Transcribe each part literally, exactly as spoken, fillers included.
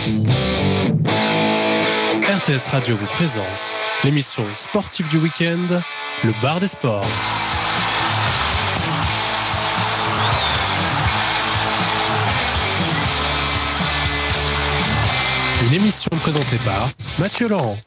R T S Radio vous présente l'émission sportive du week-end, le bar des sports. Une émission présentée par Mathieu Laurent.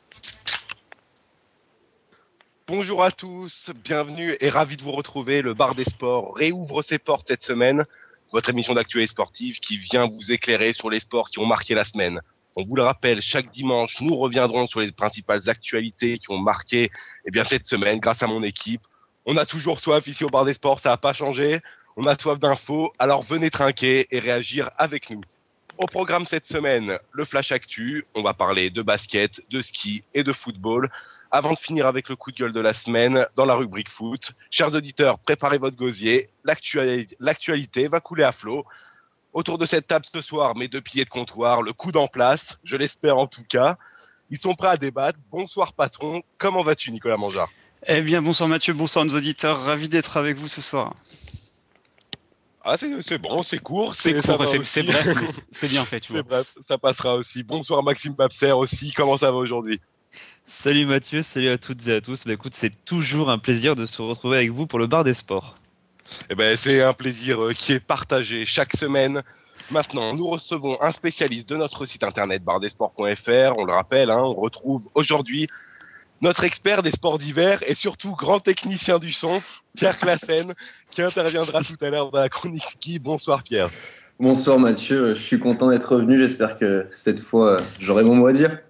Bonjour à tous, bienvenue et ravi de vous retrouver. Le bar des sports réouvre ses portes cette semaine. Votre émission d'actualité sportive qui vient vous éclairer sur les sports qui ont marqué la semaine. On vous le rappelle, chaque dimanche, nous reviendrons sur les principales actualités qui ont marqué eh bien, cette semaine grâce à mon équipe. On a toujours soif ici au bar des sports, ça n'a pas changé. On a soif d'infos, alors venez trinquer et réagir avec nous. Au programme cette semaine, le Flash Actu. On va parler de basket, de ski et de football. Avant de finir avec le coup de gueule de la semaine, dans la rubrique foot, chers auditeurs, préparez votre gosier. L'actualité, l'actualité va couler à flot. Autour de cette table ce soir, mes deux piliers de comptoir, le coude en place, je l'espère en tout cas. Ils sont prêts à débattre. Bonsoir patron, comment vas-tu Nicolas Mangeard ? Eh bien bonsoir Mathieu, bonsoir nos auditeurs, ravi d'être avec vous ce soir. Ah c'est, c'est bon, c'est court. C'est, c'est court, c'est, c'est bref, mais c'est bien fait tu vois. C'est bref, ça passera aussi. Bonsoir Maxime Babser aussi, comment ça va aujourd'hui ? Salut Mathieu, salut à toutes et à tous. Bah écoute, c'est toujours un plaisir de se retrouver avec vous pour le bar des sports. Eh ben, c'est un plaisir euh, qui est partagé chaque semaine. Maintenant, nous recevons un spécialiste de notre site internet bar des sports point f r. On le rappelle, hein, on retrouve aujourd'hui notre expert des sports d'hiver et surtout grand technicien du son, Pierre Classen, qui interviendra tout à l'heure dans la chronique ski. Bonsoir Pierre. Bonsoir Mathieu, je suis content d'être revenu. J'espère que cette fois, j'aurai mon mot à dire.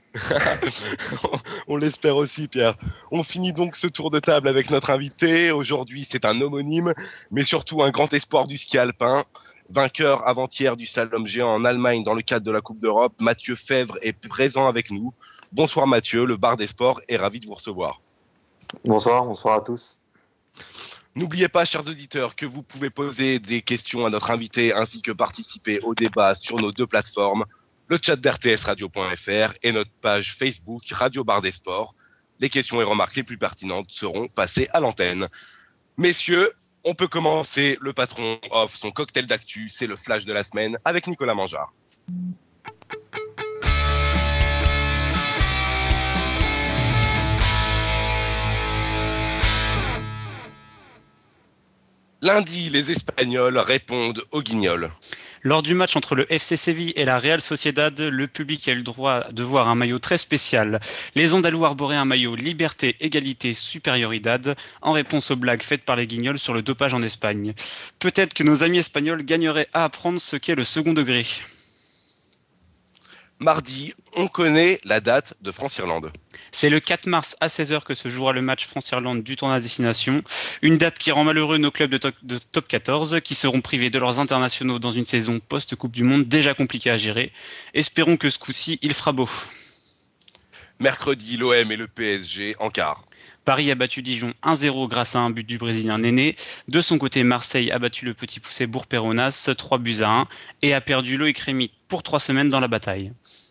On l'espère aussi Pierre. On finit donc ce tour de table avec notre invité. Aujourd'hui c'est un homonyme, mais surtout un grand espoir du ski alpin. Vainqueur avant-hier du slalom géant en Allemagne dans le cadre de la Coupe d'Europe, Mathieu Fèvre est présent avec nous. Bonsoir Mathieu, le bar des sports est ravi de vous recevoir. Bonsoir, bonsoir à tous. N'oubliez pas, chers auditeurs, que vous pouvez poser des questions à notre invité ainsi que participer au débat sur nos deux plateformes, le chat d'R T S radio point f r et notre page Facebook Radio Bar des Sports. Les questions et remarques les plus pertinentes seront passées à l'antenne. Messieurs, on peut commencer. Le patron offre son cocktail d'actu, c'est le flash de la semaine avec Nicolas Mangeard. Lundi, les Espagnols répondent aux Guignols. Lors du match entre le F C Séville et la Real Sociedad, le public a eu le droit de voir un maillot très spécial. Les Andalous arboraient un maillot Liberté, Égalité, Superioridad en réponse aux blagues faites par les Guignols sur le dopage en Espagne. Peut-être que nos amis espagnols gagneraient à apprendre ce qu'est le second degré. Mardi, on connaît la date de France-Irlande. C'est le quatre mars à seize heures que se jouera le match France-Irlande du tournoi à destination. Une date qui rend malheureux nos clubs de top, de top quatorze qui seront privés de leurs internationaux dans une saison post-Coupe du Monde déjà compliquée à gérer. Espérons que ce coup-ci, il fera beau. Mercredi, l'O M et le P S G en quart. Paris a battu Dijon un zéro grâce à un but du Brésilien Néné. De son côté, Marseille a battu le petit poussé Bourg-Péronas trois buts à un et a perdu Loïc Rémy pour trois semaines dans la bataille.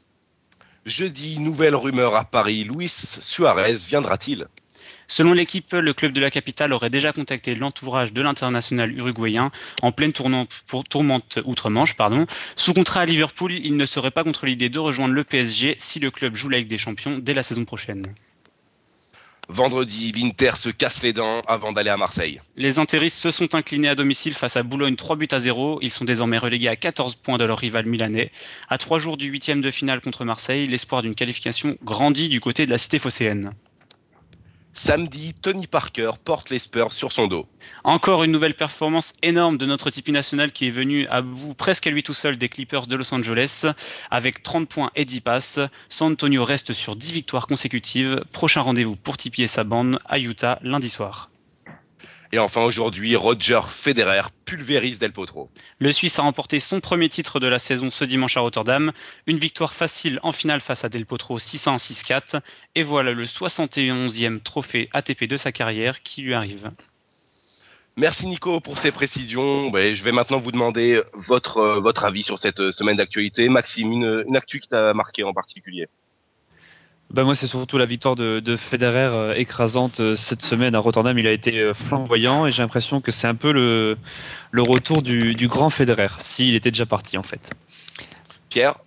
Jeudi, nouvelle rumeur à Paris, Luis Suarez viendra-t-il ? Selon l'équipe, le club de la capitale aurait déjà contacté l'entourage de l'international uruguayen en pleine tourmente, pour, tourmente outre-Manche. Pardon. Sous contrat à Liverpool, il ne serait pas contre l'idée de rejoindre le P S G si le club joue la Ligue des Champions dès la saison prochaine. Vendredi, l'Inter se casse les dents avant d'aller à Marseille. Les Interistes se sont inclinés à domicile face à Boulogne trois buts à zéro. Ils sont désormais relégués à quatorze points de leur rival milanais. À trois jours du huitième de finale contre Marseille, l'espoir d'une qualification grandit du côté de la cité phocéenne. Samedi, Tony Parker porte les Spurs sur son dos. Encore une nouvelle performance énorme de notre Tipeee national qui est venu à bout presque à lui tout seul des Clippers de Los Angeles. Avec trente points et dix passes, San Antonio reste sur dix victoires consécutives. Prochain rendez-vous pour Tipeee et sa bande à Utah lundi soir. Et enfin aujourd'hui, Roger Federer pulvérise Del Potro. Le Suisse a remporté son premier titre de la saison ce dimanche à Rotterdam. Une victoire facile en finale face à Del Potro six un six quatre. Et voilà le soixante et onzième trophée A T P de sa carrière qui lui arrive. Merci Nico pour ces précisions. Ben, je vais maintenant vous demander votre, euh, votre avis sur cette semaine d'actualité. Maxime, une, une actu qui t'a marqué en particulier ? Bah moi, c'est surtout la victoire de, de Federer euh, écrasante euh, cette semaine à Rotterdam. Il a été euh, flamboyant et j'ai l'impression que c'est un peu le, le retour du, du grand Federer, s'il était déjà parti en fait. Pierre ?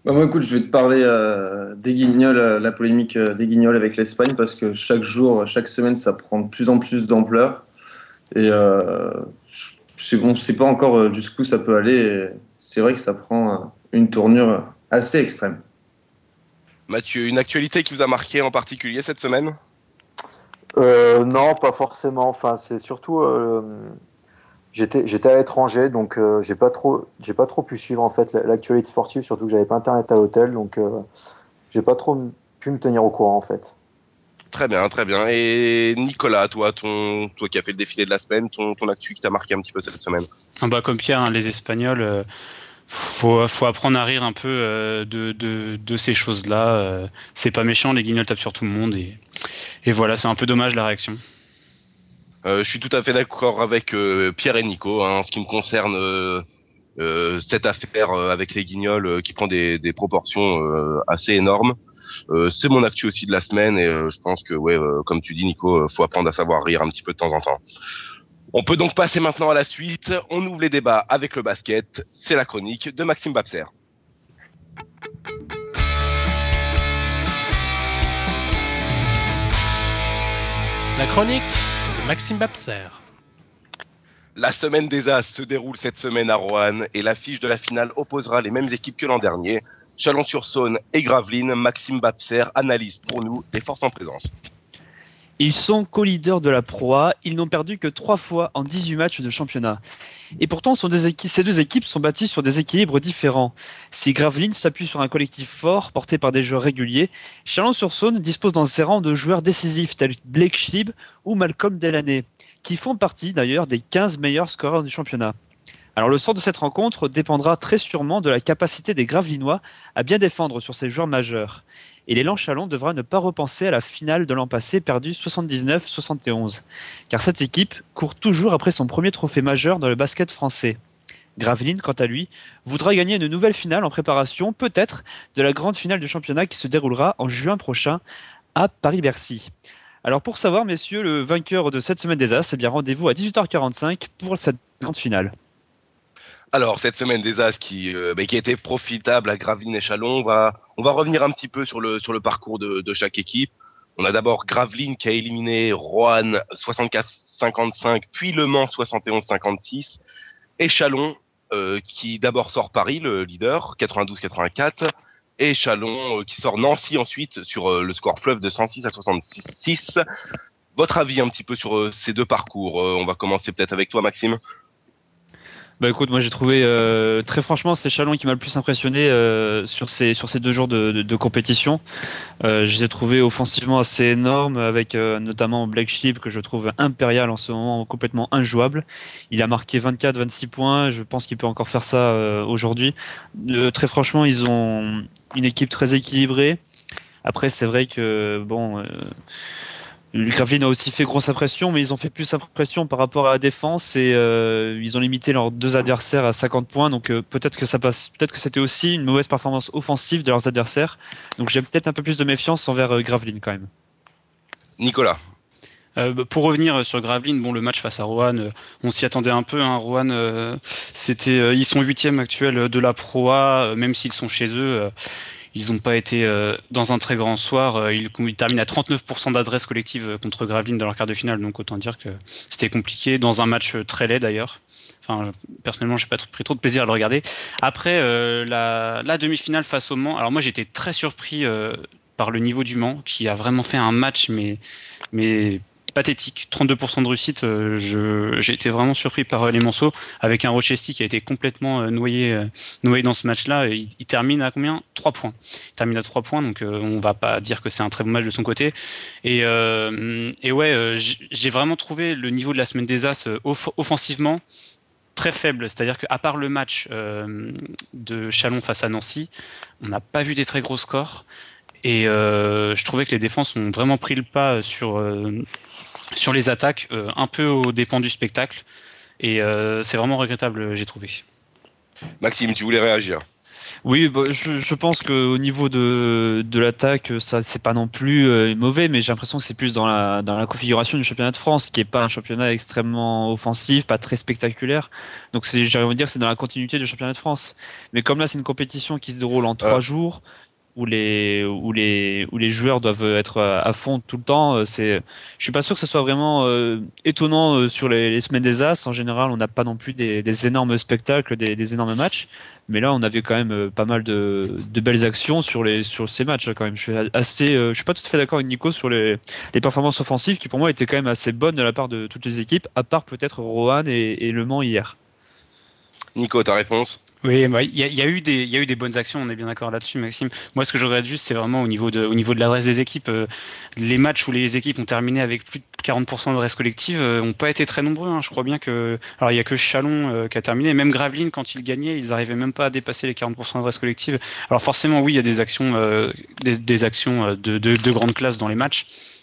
Bah, moi, écoute, je vais te parler euh, des Guignols, euh, la polémique euh, des Guignols avec l'Espagne, parce que chaque jour, chaque semaine, ça prend de plus en plus d'ampleur. Et euh, je sais bon, c'est pas encore euh, jusqu'où ça peut aller. Et c'est vrai que ça prend euh, une tournure assez extrême. Mathieu, une actualité qui vous a marqué en particulier cette semaine? Euh, non, pas forcément. Enfin, c'est surtout, euh, j'étais, j'étais à l'étranger, donc euh, j'ai pas trop, j'ai pas trop pu suivre en fait l'actualité sportive, surtout que j'avais pas internet à l'hôtel, donc euh, j'ai pas trop m- pu me tenir au courant en fait. Très bien, très bien. Et Nicolas, toi, ton, toi qui as fait le défilé de la semaine, ton, ton actu qui t'a marqué un petit peu cette semaine? Ah bah, comme Pierre, hein, les Espagnols, euh, faut, faut apprendre à rire un peu euh, de, de, de ces choses-là. euh, c'est pas méchant, les Guignols tapent sur tout le monde. Et, et voilà, c'est un peu dommage la réaction. Euh, je suis tout à fait d'accord avec euh, Pierre et Nico, hein, en ce qui me concerne. Euh, euh, cette affaire euh, avec les Guignols euh, qui prend des, des proportions euh, assez énormes. Euh, c'est mon actu aussi de la semaine et euh, je pense que, ouais, euh, comme tu dis, Nico, euh, faut apprendre à savoir rire un petit peu de temps en temps. On peut donc passer maintenant à la suite. On ouvre les débats avec le basket. C'est la chronique de Maxime Babser. La chronique de Maxime Babser. La semaine des As se déroule cette semaine à Roanne et l'affiche de la finale opposera les mêmes équipes que l'an dernier. Chalon-sur-Saône et Gravelines. Maxime Babser analyse pour nous les forces en présence. Ils sont co-leaders de la Pro A, ils n'ont perdu que trois fois en dix-huit matchs de championnat. Et pourtant, sont des équi- ces deux équipes sont bâties sur des équilibres différents. Si Gravelines s'appuie sur un collectif fort, porté par des joueurs réguliers, Chalon-sur-Saône dispose dans ses rangs de joueurs décisifs tels Blake Schlieb ou Malcolm Delaney, qui font partie d'ailleurs des quinze meilleurs scoreurs du championnat. Alors le sort de cette rencontre dépendra très sûrement de la capacité des Gravelinois à bien défendre sur ces joueurs majeurs. Et l'élan Chalon devra ne pas repenser à la finale de l'an passé perdue soixante-dix-neuf à soixante et onze, car cette équipe court toujours après son premier trophée majeur dans le basket français. Gravelines, quant à lui, voudra gagner une nouvelle finale en préparation, peut-être, de la grande finale du championnat qui se déroulera en juin prochain à Paris-Bercy. Alors pour savoir, messieurs, le vainqueur de cette semaine des As, eh bien rendez-vous à dix-huit heures quarante-cinq pour cette grande finale. Alors, cette semaine des As qui, euh, bah, qui a été profitable à Gravelines et Chalon, on va, on va revenir un petit peu sur le, sur le parcours de, de chaque équipe. On a d'abord Gravelines qui a éliminé Roanne soixante-quatre cinquante-cinq, puis Le Mans soixante et onze cinquante-six, et Chalon euh, qui d'abord sort Paris, le leader, quatre-vingt-douze quatre-vingt-quatre, et Chalon euh, qui sort Nancy ensuite sur euh, le score fleuve de cent six à soixante-six. Votre avis un petit peu sur euh, ces deux parcours? Euh, On va commencer peut-être avec toi, Maxime. Bah écoute, moi j'ai trouvé euh, très franchement c'est Chalon qui m'a le plus impressionné euh, sur ces sur ces deux jours de, de, de compétition. Euh, je les ai trouvés offensivement assez énormes avec euh, notamment Blake Schlieb que je trouve impérial en ce moment, complètement injouable. Il a marqué vingt-quatre vingt-six points, je pense qu'il peut encore faire ça euh, aujourd'hui. Euh, très franchement, ils ont une équipe très équilibrée. Après c'est vrai que bon euh, le Gravelines a aussi fait grosse impression, mais ils ont fait plus impression par rapport à la défense et euh, ils ont limité leurs deux adversaires à cinquante points. Donc euh, peut-être que ça passe, peut-être que c'était aussi une mauvaise performance offensive de leurs adversaires. Donc j'ai peut-être un peu plus de méfiance envers euh, Gravelines quand même. Nicolas. Euh, bah, pour revenir sur Gravelines, bon, le match face à Roanne, euh, on s'y attendait un peu. Hein, Roanne, euh, c'était, euh, ils sont huitièmes actuels de la Pro A, euh, même s'ils sont chez eux. euh, Ils n'ont pas été euh, dans un très grand soir. Euh, ils, ils terminent à trente-neuf pour cent d'adresse collective euh, contre Gravelines dans leur quart de finale. Donc autant dire que c'était compliqué. Dans un match euh, très laid d'ailleurs. Enfin, je- personnellement, j'ai pas trop- pris trop de plaisir à le regarder. Après, euh, la, la demi-finale face au Mans. Alors moi, j'étais très surpris euh, par le niveau du Mans, qui a vraiment fait un match, mais, mais pathétique. trente-deux pour cent de réussite. Euh, je, j'ai été vraiment surpris par euh, les Manceaux, avec un Rochester qui a été complètement euh, noyé, euh, noyé dans ce match-là. Il, il termine à combien? trois points. Il termine à trois points, donc euh, on va pas dire que c'est un très bon match de son côté. Et, euh, et ouais, euh, j'ai j'ai vraiment trouvé le niveau de la semaine des As euh, off- offensivement très faible. C'est-à-dire qu'à part le match euh, de Chalon face à Nancy, on n'a pas vu des très gros scores. Et euh, je trouvais que les défenses ont vraiment pris le pas sur, euh, sur les attaques, euh, un peu aux dépens du spectacle. Et euh, c'est vraiment regrettable, j'ai trouvé. Maxime, tu voulais réagir? Oui, bah, je, je pense qu'au niveau de, de l'attaque, ça c'est pas non plus euh, mauvais, mais j'ai l'impression que c'est plus dans la, dans la configuration du championnat de France, qui est pas un championnat extrêmement offensif, pas très spectaculaire. Donc c'est, j'aimerais dire que c'est dans la continuité du championnat de France. Mais comme là c'est une compétition qui se déroule en Euh, trois jours, où les, où les, où les joueurs doivent être à, à fond tout le temps, euh, c'est, je suis pas sûr que ce soit vraiment euh, étonnant euh, sur les, les semaines des As. En général, on n'a pas non plus des, des énormes spectacles, des, des énormes matchs. Mais là, on avait quand même euh, pas mal de, de belles actions sur les sur ces matchs, hein, quand même. Je suis assez, euh, je suis pas tout à fait d'accord avec Nico sur les, les performances offensives qui pour moi étaient quand même assez bonnes de la part de toutes les équipes, à part peut-être Roanne et, et Le Mans hier. Nico, ta réponse? Oui, bah, il y, a- il y a eu des, il y a eu des bonnes actions, on est bien d'accord là-dessus, Maxime. Moi, ce que je regrette juste, c'est vraiment au niveau de, au niveau de l'adresse des équipes. Euh, les matchs où les équipes ont terminé avec plus de quarante pour cent d'adresse collective euh, ont pas été très nombreux, hein. Je crois bien que, alors il y a que Chalon euh, qui a terminé, même Gravelines quand ils gagnaient, ils arrivaient même pas à dépasser les quarante pour cent d'adresse collective. Alors forcément, oui, il y a des actions, euh, des, des actions euh, de, de, de grande classe dans les matchs.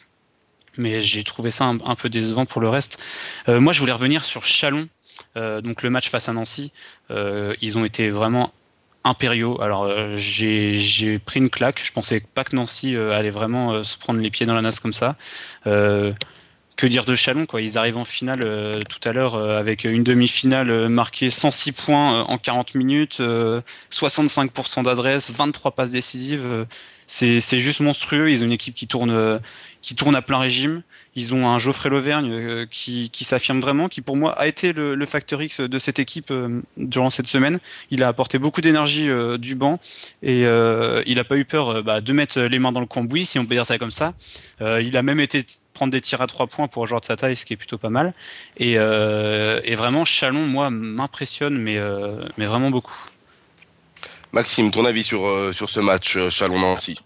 Mais j'ai trouvé ça un, un peu décevant pour le reste. Euh, moi, je voulais revenir sur Chalon, euh, donc le match face à Nancy. Euh, ils ont été vraiment impériaux. Alors euh, j'ai j'ai pris une claque. Je pensais pas que Nancy euh, allait vraiment euh, se prendre les pieds dans la nasse comme ça. Euh, que dire de Chalon, quoi. Ils arrivent en finale euh, tout à l'heure euh, avec une demi-finale euh, marquée cent six points euh, en quarante minutes, euh, soixante-cinq pour cent d'adresse, vingt-trois passes décisives. euh, c'est c'est juste monstrueux. Ils ont une équipe qui tourne euh, qui tourne à plein régime. Ils ont un Geoffrey Lauvergne euh, qui, qui s'affirme vraiment, qui pour moi a été le, le facteur X de cette équipe euh, durant cette semaine. Il a apporté beaucoup d'énergie euh, du banc et euh, il n'a pas eu peur euh, bah, de mettre les mains dans le cambouis, si on peut dire ça comme ça. Euh, il a même été prendre des tirs à trois points pour un joueur de sa taille, ce qui est plutôt pas mal. Et, euh, et vraiment, Chalon, moi, m'impressionne, mais, euh, mais vraiment beaucoup. Maxime, ton avis sur, euh, sur ce match euh, Chalon-Nancy?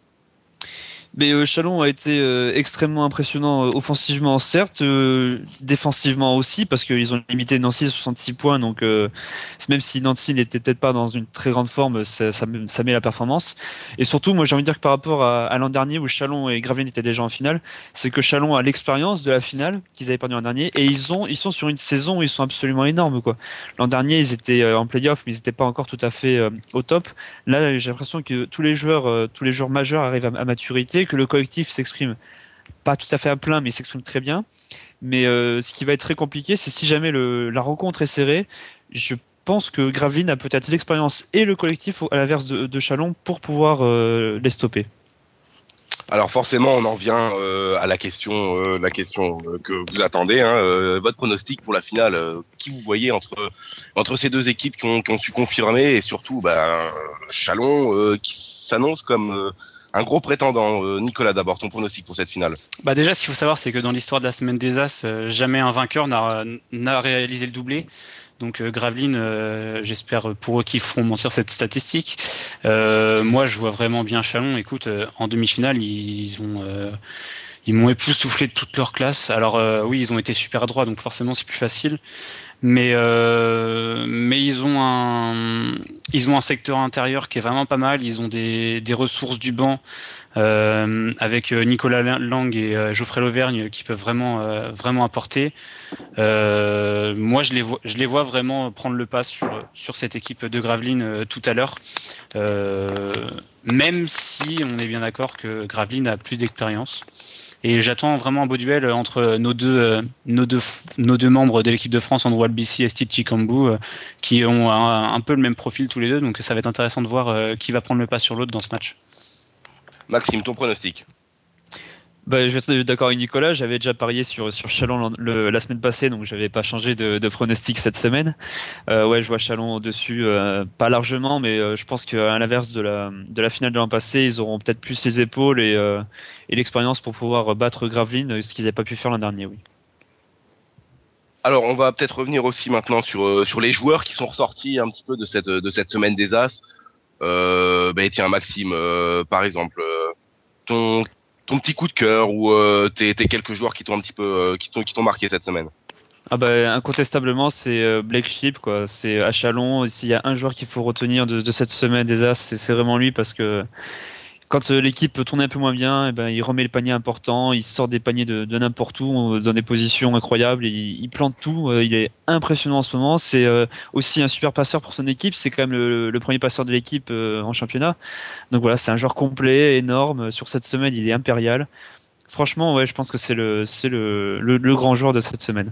Mais euh, Chalon a été euh, extrêmement impressionnant euh, offensivement, certes, euh, défensivement aussi, parce qu'ils ont limité Nancy à soixante-six points, donc euh, même si Nancy n'était peut-être pas dans une très grande forme, ça, ça, met ça met la performance. Et surtout, moi j'ai envie de dire que par rapport à, à l'an dernier où Chalon et Gravelines étaient déjà en finale, c'est que Chalon a l'expérience de la finale qu'ils avaient perdu l'an dernier, et ils, ont, ils sont sur une saison où ils sont absolument énormes, quoi. L'an dernier, ils étaient euh, en play-off, mais ils n'étaient pas encore tout à fait euh, au top. Là, j'ai l'impression que tous les joueurs, euh, tous les joueurs majeurs arrivent à, à maturité, que le collectif s'exprime pas tout à fait à plein, mais il s'exprime très bien. Mais euh, ce qui va être très compliqué, c'est si jamais le, la rencontre est serrée, je pense que Gravelines a peut-être l'expérience et le collectif à l'inverse de, de Chalon pour pouvoir euh, les stopper. Alors forcément, on en vient euh, à la question, euh, la question euh, que vous attendez. Hein, euh, votre pronostic pour la finale, euh, qui vous voyez entre entre ces deux équipes qui ont, qui ont su confirmer et surtout, bah, Chalon euh, qui s'annonce comme euh, un gros prétendant. Euh, Nicolas, d'abord, ton pronostic pour cette finale? Bah déjà, ce qu'il faut savoir, c'est que dans l'histoire de la semaine des As, euh, jamais un vainqueur n'a n'a réalisé le doublé. Donc euh, Gravelines, euh, j'espère pour eux qu'ils feront mentir cette statistique. Euh, moi, je vois vraiment bien Chalon. Écoute, euh, en demi-finale, ils ont, euh, ils m'ont époustouflé de toute leur classe. Alors euh, oui, ils ont été super droits, donc forcément c'est plus facile. Mais euh, mais ils ont un ils ont un secteur intérieur qui est vraiment pas mal. Ils ont des des ressources du banc. Euh, avec Nicolas Lang et euh, Geoffrey Lauvergne qui peuvent vraiment euh, vraiment apporter. Euh, moi, je les vois, je les vois vraiment prendre le pas sur sur cette équipe de Gravelines euh, tout à l'heure. Euh, même si on est bien d'accord que Gravelines a plus d'expérience. Et j'attends vraiment un beau duel entre nos deux, euh, nos deux, nos deux membres de l'équipe de France, Andrew Albici et Steve Chikambu, euh, qui ont un, un peu le même profil tous les deux. Donc ça va être intéressant de voir euh, qui va prendre le pas sur l'autre dans ce match. Maxime, ton pronostic? Bah, je suis d'accord avec Nicolas, j'avais déjà parié sur, sur Chalon le, la semaine passée, donc je n'avais pas changé de, de pronostic cette semaine. Euh, ouais, je vois Chalon au-dessus, euh, pas largement, mais euh, je pense qu'à l'inverse de la, de la finale de l'an passé, ils auront peut-être plus les épaules et, euh, et l'expérience pour pouvoir battre Gravelines, ce qu'ils n'avaient pas pu faire l'an dernier, oui. Alors, on va peut-être revenir aussi maintenant sur euh, sur les joueurs qui sont ressortis un petit peu de cette de cette semaine des As. Euh, bah, tiens, Maxime, euh, par exemple, euh, ton ton petit coup de cœur ou euh, tes, tes quelques joueurs qui t'ont un petit peu euh, qui t'ont qui t'ont marqué cette semaine? Ah bah, incontestablement, c'est euh, Blake Shipp, quoi. C'est à Chalon. S'il y a un joueur qu'il faut retenir de, de cette semaine des As, c'est, c'est vraiment lui parce que quand euh, l'équipe tourne un peu moins bien, eh ben, il remet le panier important, il sort des paniers de, de n'importe où, dans des positions incroyables, il, il plante tout, euh, il est impressionnant en ce moment. C'est euh, aussi un super passeur pour son équipe, c'est quand même le, le premier passeur de l'équipe euh, en championnat. Donc voilà, c'est un joueur complet, énorme. Sur cette semaine, il est impérial. Franchement, ouais, je pense que c'est le, c'est le, le, le grand joueur de cette semaine.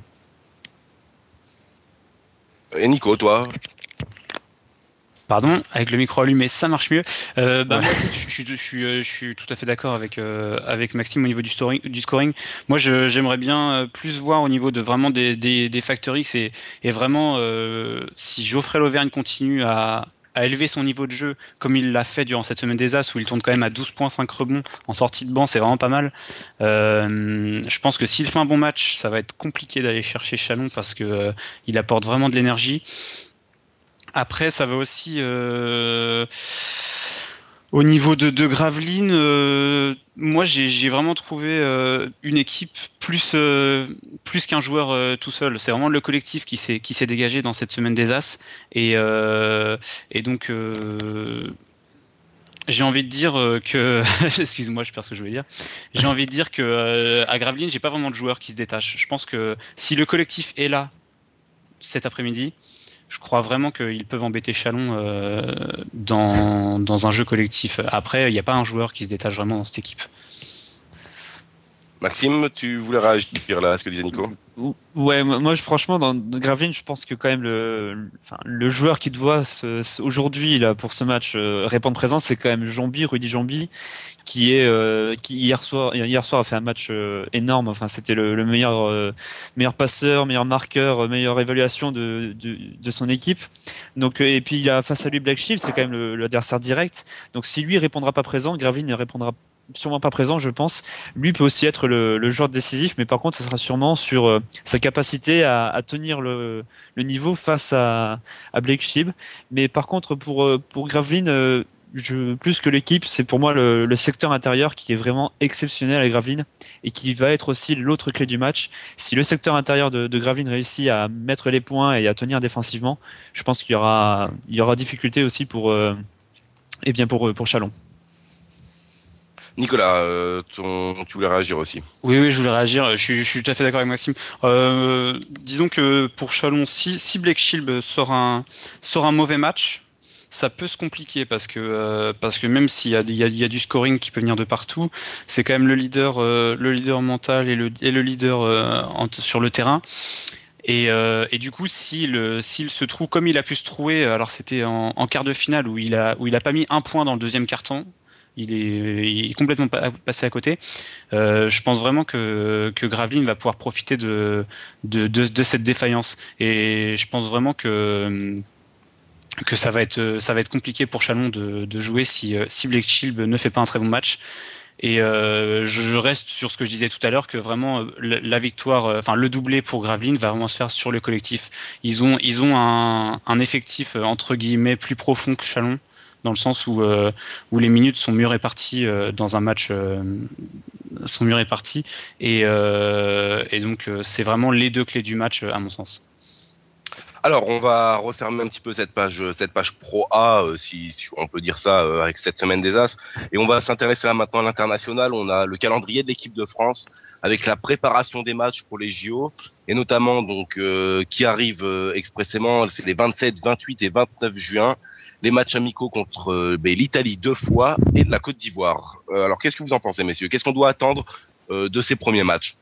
Et Nico, toi? Pardon, avec le micro allumé, ça marche mieux. Euh, bah, Ouais. moi, je, je, je, suis, je suis tout à fait d'accord avec, euh, avec Maxime au niveau du, story, du scoring. Moi, je, j'aimerais bien plus voir au niveau de vraiment des, des, des Factor X et, et vraiment, euh, si Geoffrey Lauvergne continue à, à élever son niveau de jeu comme il l'a fait durant cette semaine des As où il tourne quand même à douze virgule cinq rebonds en sortie de banc, c'est vraiment pas mal. Euh, je pense que s'il fait un bon match, ça va être compliqué d'aller chercher Chalon parce que euh, il apporte vraiment de l'énergie. Après, ça va aussi euh, au niveau de, de Gravelines. Euh, moi, j'ai, j'ai vraiment trouvé euh, une équipe plus euh, plus qu'un joueur euh, tout seul. C'est vraiment le collectif qui s'est qui s'est dégagé dans cette semaine des As. Et euh, et donc. Euh, J'ai envie de dire que, excuse-moi, je perds ce que je voulais dire. J'ai envie de dire que euh, à Gravelines, j'ai pas vraiment de joueurs qui se détachent. Je pense que si le collectif est là cet après-midi, je crois vraiment qu'ils peuvent embêter Chalon euh, dans, dans un jeu collectif. Après, il n'y a pas un joueur qui se détache vraiment dans cette équipe. Maxime, tu voulais réagir là à ce que disait Nico? Ouais, moi, je, franchement, dans Gravelines, je pense que quand même le, le, enfin, le joueur qui doit ce, ce, aujourd'hui là pour ce match euh, répondre présent, c'est quand même Jambi, Rudy Jambi, qui est euh, qui hier soir hier soir a fait un match euh, énorme. Enfin, c'était le, le meilleur euh, meilleur passeur, meilleur marqueur, meilleure évaluation de, de de son équipe. Donc et puis il a face à lui Black Shield, c'est quand même le, l'adversaire direct. Donc si lui répondra pas présent, Gravelines ne répondra sûrement pas présent, je pense. Lui peut aussi être le, le joueur décisif, mais par contre, ça sera sûrement sur euh, sa capacité à, à tenir le, le niveau face à, à Blake Shield. Mais par contre, pour, euh, pour Gravelines, euh, je, plus que l'équipe, c'est pour moi le, le secteur intérieur qui est vraiment exceptionnel à Gravelines et qui va être aussi l'autre clé du match. Si le secteur intérieur de, de Gravelines réussit à mettre les points et à tenir défensivement, je pense qu'il y aura, il y aura difficulté aussi pour, euh, eh bien pour, pour Chalon. Nicolas, euh, ton... tu voulais réagir aussi? Oui, oui, je voulais réagir. Je suis, je suis tout à fait d'accord avec Maxime. Euh, disons que pour Chalon, si, si Blake Shield sort un, sort un mauvais match, ça peut se compliquer parce que, euh, parce que même s'il y a, il y, a, il y a du scoring qui peut venir de partout, c'est quand même le leader, euh, le leader mental et le, et le leader euh, en, sur le terrain. Et, euh, et du coup, s'il, s'il se trouve comme il a pu se trouver, alors c'était en, en quart de finale où il a, où il a pas mis un point dans le deuxième carton. Il est, il est complètement passé à côté. Euh, je pense vraiment que, que Gravelines va pouvoir profiter de, de, de, de cette défaillance. Et je pense vraiment que, que ça, va être, ça va être compliqué pour Chalon de, de jouer si, si Blake Shield ne fait pas un très bon match. Et euh, je reste sur ce que je disais tout à l'heure, que vraiment la, la victoire, enfin le doublé pour Gravelines va vraiment se faire sur le collectif. Ils ont, ils ont un, un effectif entre guillemets plus profond que Chalon, dans le sens où, euh, où les minutes sont mieux réparties euh, dans un match, euh, sont mieux réparties. Et, euh, et donc, euh, c'est vraiment les deux clés du match, à mon sens. Alors, on va refermer un petit peu cette page, cette page Pro A, euh, si, si on peut dire ça, euh, avec cette semaine des As. Et on va s'intéresser là maintenant à l'international. On a le calendrier de l'équipe de France avec la préparation des matchs pour les J O et notamment donc euh, qui arrive euh, expressément, c'est les vingt-sept, vingt-huit et vingt-neuf juin. Les matchs amicaux contre euh, ben, l'Italie deux fois et la Côte d'Ivoire. Euh, alors, qu'est-ce que vous en pensez, messieurs? Qu'est-ce qu'on doit attendre euh, de ces premiers matchs?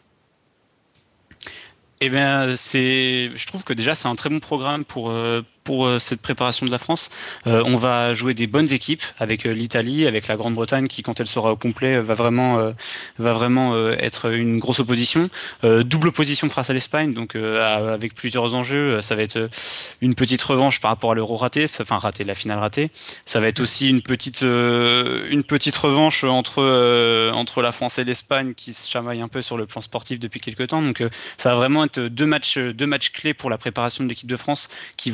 Eh bien, c'est, je trouve que déjà c'est un très bon programme pour euh, pour euh, cette préparation de la France. Euh, on va jouer des bonnes équipes avec euh, l'Italie, avec la Grande-Bretagne qui, quand elle sera au complet, va vraiment euh, va vraiment euh, être une grosse opposition. Euh, double opposition face à l'Espagne, donc euh, avec plusieurs enjeux. Ça va être une petite revanche par rapport à l'Euro raté, enfin raté, la finale ratée. Ça va être aussi une petite euh, une petite revanche entre euh, entre la France et l'Espagne qui se chamaillent un peu sur le plan sportif depuis quelques temps. Donc euh, ça va vraiment être deux matchs deux matchs clés pour la préparation de l'équipe de France qui vont euh, mettre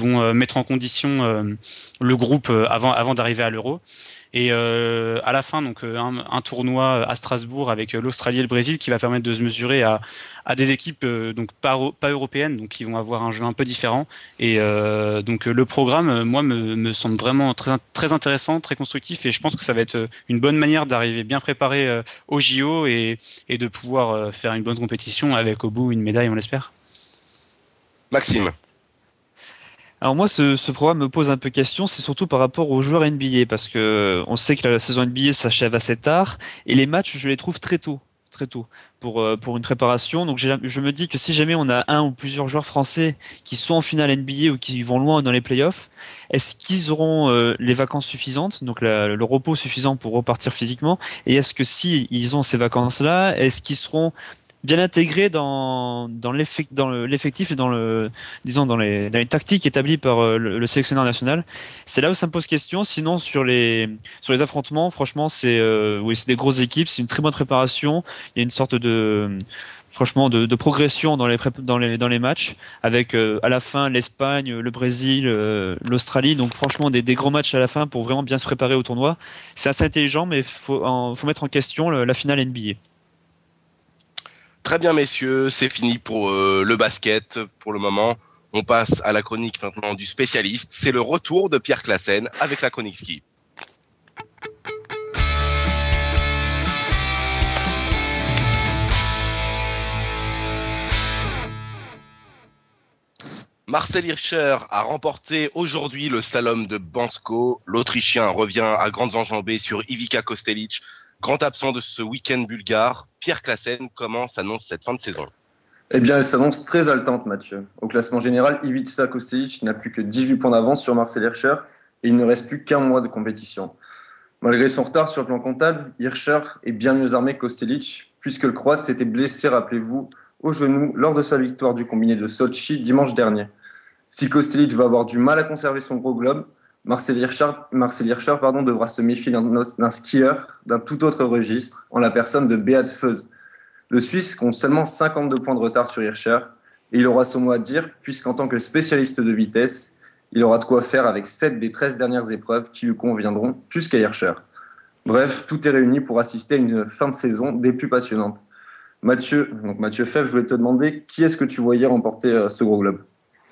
mettre en condition euh, le groupe euh, avant, avant d'arriver à l'Euro. Et euh, à la fin, donc un, un tournoi à Strasbourg avec l'Australie et le Brésil qui va permettre de se mesurer à, à des équipes euh, donc pas, pas européennes, donc qui vont avoir un jeu un peu différent. Et euh, donc le programme, moi, me, me semble vraiment très, très intéressant, très constructif, et je pense que ça va être une bonne manière d'arriver bien préparé euh, au J O et, et de pouvoir euh, faire une bonne compétition avec au bout une médaille, on l'espère. Maxime. Alors moi, ce, ce programme me pose un peu question, c'est surtout par rapport aux joueurs N B A, parce que on sait que la saison N B A s'achève assez tard, et les matchs, je les trouve très tôt, très tôt, pour, euh, pour une préparation. Donc j'ai- je me dis que si jamais on a un ou plusieurs joueurs français qui sont en finale N B A ou qui vont loin dans les playoffs, est-ce qu'ils auront euh, les vacances suffisantes, donc la- le repos suffisant pour repartir physiquement? Et est-ce que si ils ont ces vacances-là, est-ce qu'ils seront bien intégrés dans, dans l'effect- dans le- l'effectif et dans le, disons, dans les, dans les tactiques établies par euh, le, le sélectionneur national? C'est là où ça me pose question. Sinon, sur les, sur les affrontements, franchement, c'est euh, oui, c'est des grosses équipes, c'est une très bonne préparation. Il y a une sorte de, franchement, de, de progression dans les, prép- dans les, dans les matchs, avec euh, à la fin l'Espagne, le Brésil, euh, l'Australie. Donc, franchement, des, des gros matchs à la fin pour vraiment bien se préparer au tournoi. C'est assez intelligent, mais il faut, en- faut mettre en question le- la finale N B A. Très bien, messieurs, c'est fini pour euh, le basket pour le moment. On passe à la chronique maintenant du spécialiste. C'est le retour de Pierre Classen avec la chronique ski. Marcel Hirscher a remporté aujourd'hui le slalom de Bansko. L'Autrichien revient à grandes enjambées sur Ivica Kostelic, grand absent de ce week-end bulgare. Pierre Classen, comment s'annonce cette fin de saison? Eh bien, elle s'annonce très haletante, Mathieu. Au classement général, Ivica Kostelic n'a plus que dix-huit points d'avance sur Marcel Hirscher et il ne reste plus qu'un mois de compétition. Malgré son retard sur le plan comptable, Hirscher est bien mieux armé que Kostelic, puisque le Croate s'était blessé, rappelez-vous, au genou lors de sa victoire du combiné de Sochi dimanche dernier. Si Kostelic va avoir du mal à conserver son gros globe, Marcel Hirscher, Marcel Hirscher pardon, devra se méfier d'un, d'un skieur d'un tout autre registre, en la personne de Beat Feuz. Le Suisse compte seulement cinquante-deux points de retard sur Hirscher, et il aura son mot à dire, puisqu'en tant que spécialiste de vitesse, il aura de quoi faire avec sept des treize dernières épreuves qui lui conviendront plus qu'à Hirscher. Bref, tout est réuni pour assister à une fin de saison des plus passionnantes. Mathieu, donc Mathieu Fèvre, je voulais te demander qui est-ce que tu voyais remporter euh, ce gros globe?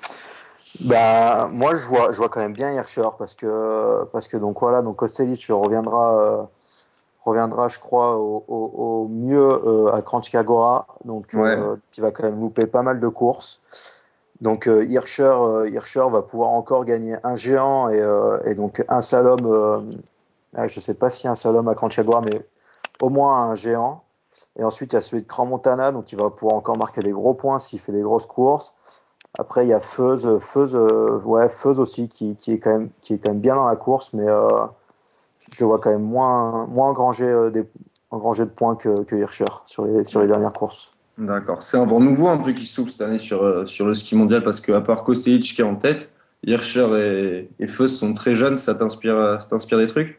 Bah, moi, je vois, je vois quand même bien Hirscher parce que, parce que donc voilà, donc Kostelic reviendra, euh, reviendra, je crois, au, au, au mieux euh, à Kranjska Gora, donc Ouais. euh, qui va quand même louper pas mal de courses. Donc euh, Hirscher, euh, Hirscher va pouvoir encore gagner un géant et, euh, et donc un slalom. Euh, ah, je sais pas si un slalom à Kranjska Gora, mais au moins un géant. Et ensuite, il y a celui de Crans-Montana, donc il va pouvoir encore marquer des gros points s'il fait des grosses courses. Après, il y a Feuz, Feuz, euh, ouais, Feuz aussi, qui, qui, est quand même, qui est quand même bien dans la course, mais euh, je vois quand même moins, moins engranger, euh, des, engranger de points que, que Hirscher sur les, sur les dernières courses. D'accord. C'est un vent nouveau un peu qui s'ouvre cette année sur, euh, sur le ski mondial parce qu'à part Kostelic qui est en tête, Hirscher et, et Feuz sont très jeunes. Ça t'inspire, euh, ça t'inspire des trucs?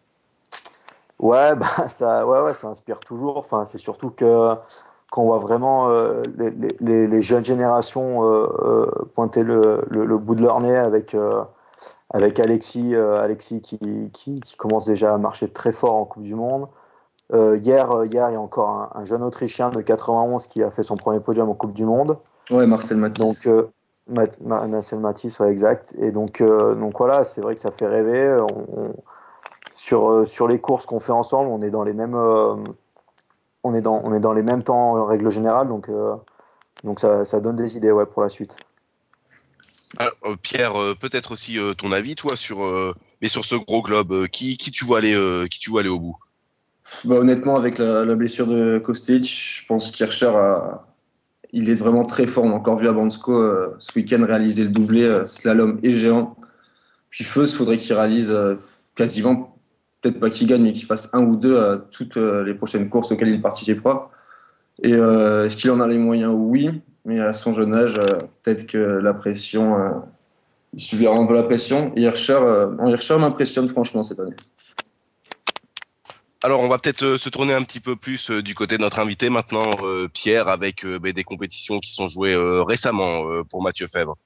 Ouais, bah, ça, ouais, ouais, ça inspire toujours. Enfin, c'est surtout que qu'on voit vraiment euh, les, les, les jeunes générations euh, euh, pointer le, le, le bout de leur nez avec, euh, avec Alexis, euh, Alexis qui, qui, qui commence déjà à marcher très fort en Coupe du Monde. Euh, hier, euh, hier, il y a encore un, un jeune Autrichien de quatre-vingt-onze qui a fait son premier podium en Coupe du Monde. Ouais, Marcel Matisse. Donc, euh, Ma- Ma- Marcel Matisse, ouais, exact. Et donc, euh, donc voilà, c'est vrai que ça fait rêver. On, on- sur, euh, sur les courses qu'on fait ensemble, on est dans les mêmes, euh, on est dans, on est dans les mêmes temps en règle générale. Donc, euh, donc ça, ça donne des idées, ouais, pour la suite. Alors, euh, Pierre, euh, peut-être aussi euh, ton avis, toi, sur, euh, mais sur ce gros globe. euh, qui, qui tu vois aller, euh, qui tu vois aller au bout? Bah, honnêtement, avec la, la blessure de Kostelic, je pense qu'Hirscher a, il est vraiment très fort. On a encore vu à Bansko euh, ce week-end réaliser le doublé euh, slalom et géant. Puis Feuz, il faudrait qu'il réalise euh, quasiment, peut-être pas qu'il gagne, mais qu'il fasse un ou deux à toutes euh, les prochaines courses auxquelles il participera. Et euh, est-ce qu'il en a les moyens? Oui, mais à son jeune âge, euh, peut-être que la pression, euh, il subira un peu la pression. Et Hirscher, euh, non, Hirscher m'impressionne franchement cette année. Alors, on va peut-être euh, se tourner un petit peu plus euh, du côté de notre invité maintenant, euh, Pierre, avec euh, bah, des compétitions qui sont jouées euh, récemment euh, pour Mathieu Fèvre.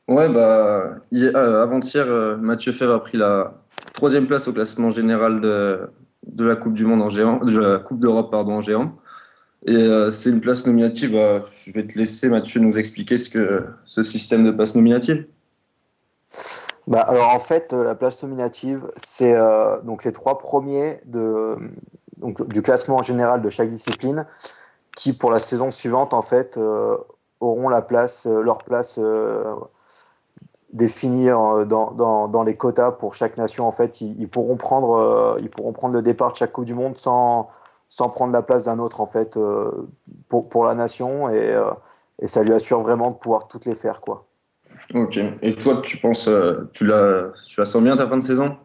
Ouais, bah, hier- euh, avant-hier, euh, Mathieu Fèvre a pris la troisième place au classement général de, de la Coupe du Monde en géant, de la Coupe d'Europe, pardon, en géant. Et euh, c'est une place nominative. Bah, je vais te laisser, Mathieu, nous expliquer ce que ce système de place nominative. Bah, alors en fait, euh, la place nominative, c'est euh, donc les trois premiers de, donc, du classement général de chaque discipline qui, pour la saison suivante, en fait, euh, auront la place, euh, leur place euh, définie euh, dans, dans, dans les quotas pour chaque nation. En fait, ils, ils pourront prendre, euh, ils pourront prendre le départ de chaque Coupe du Monde sans, sans prendre la place d'un autre, en fait, euh, pour, pour la nation. Et, euh, et ça lui assure vraiment de pouvoir toutes les faire, quoi. Ok. Et toi, tu penses, euh, tu la, tu la sens bien ta fin de saison?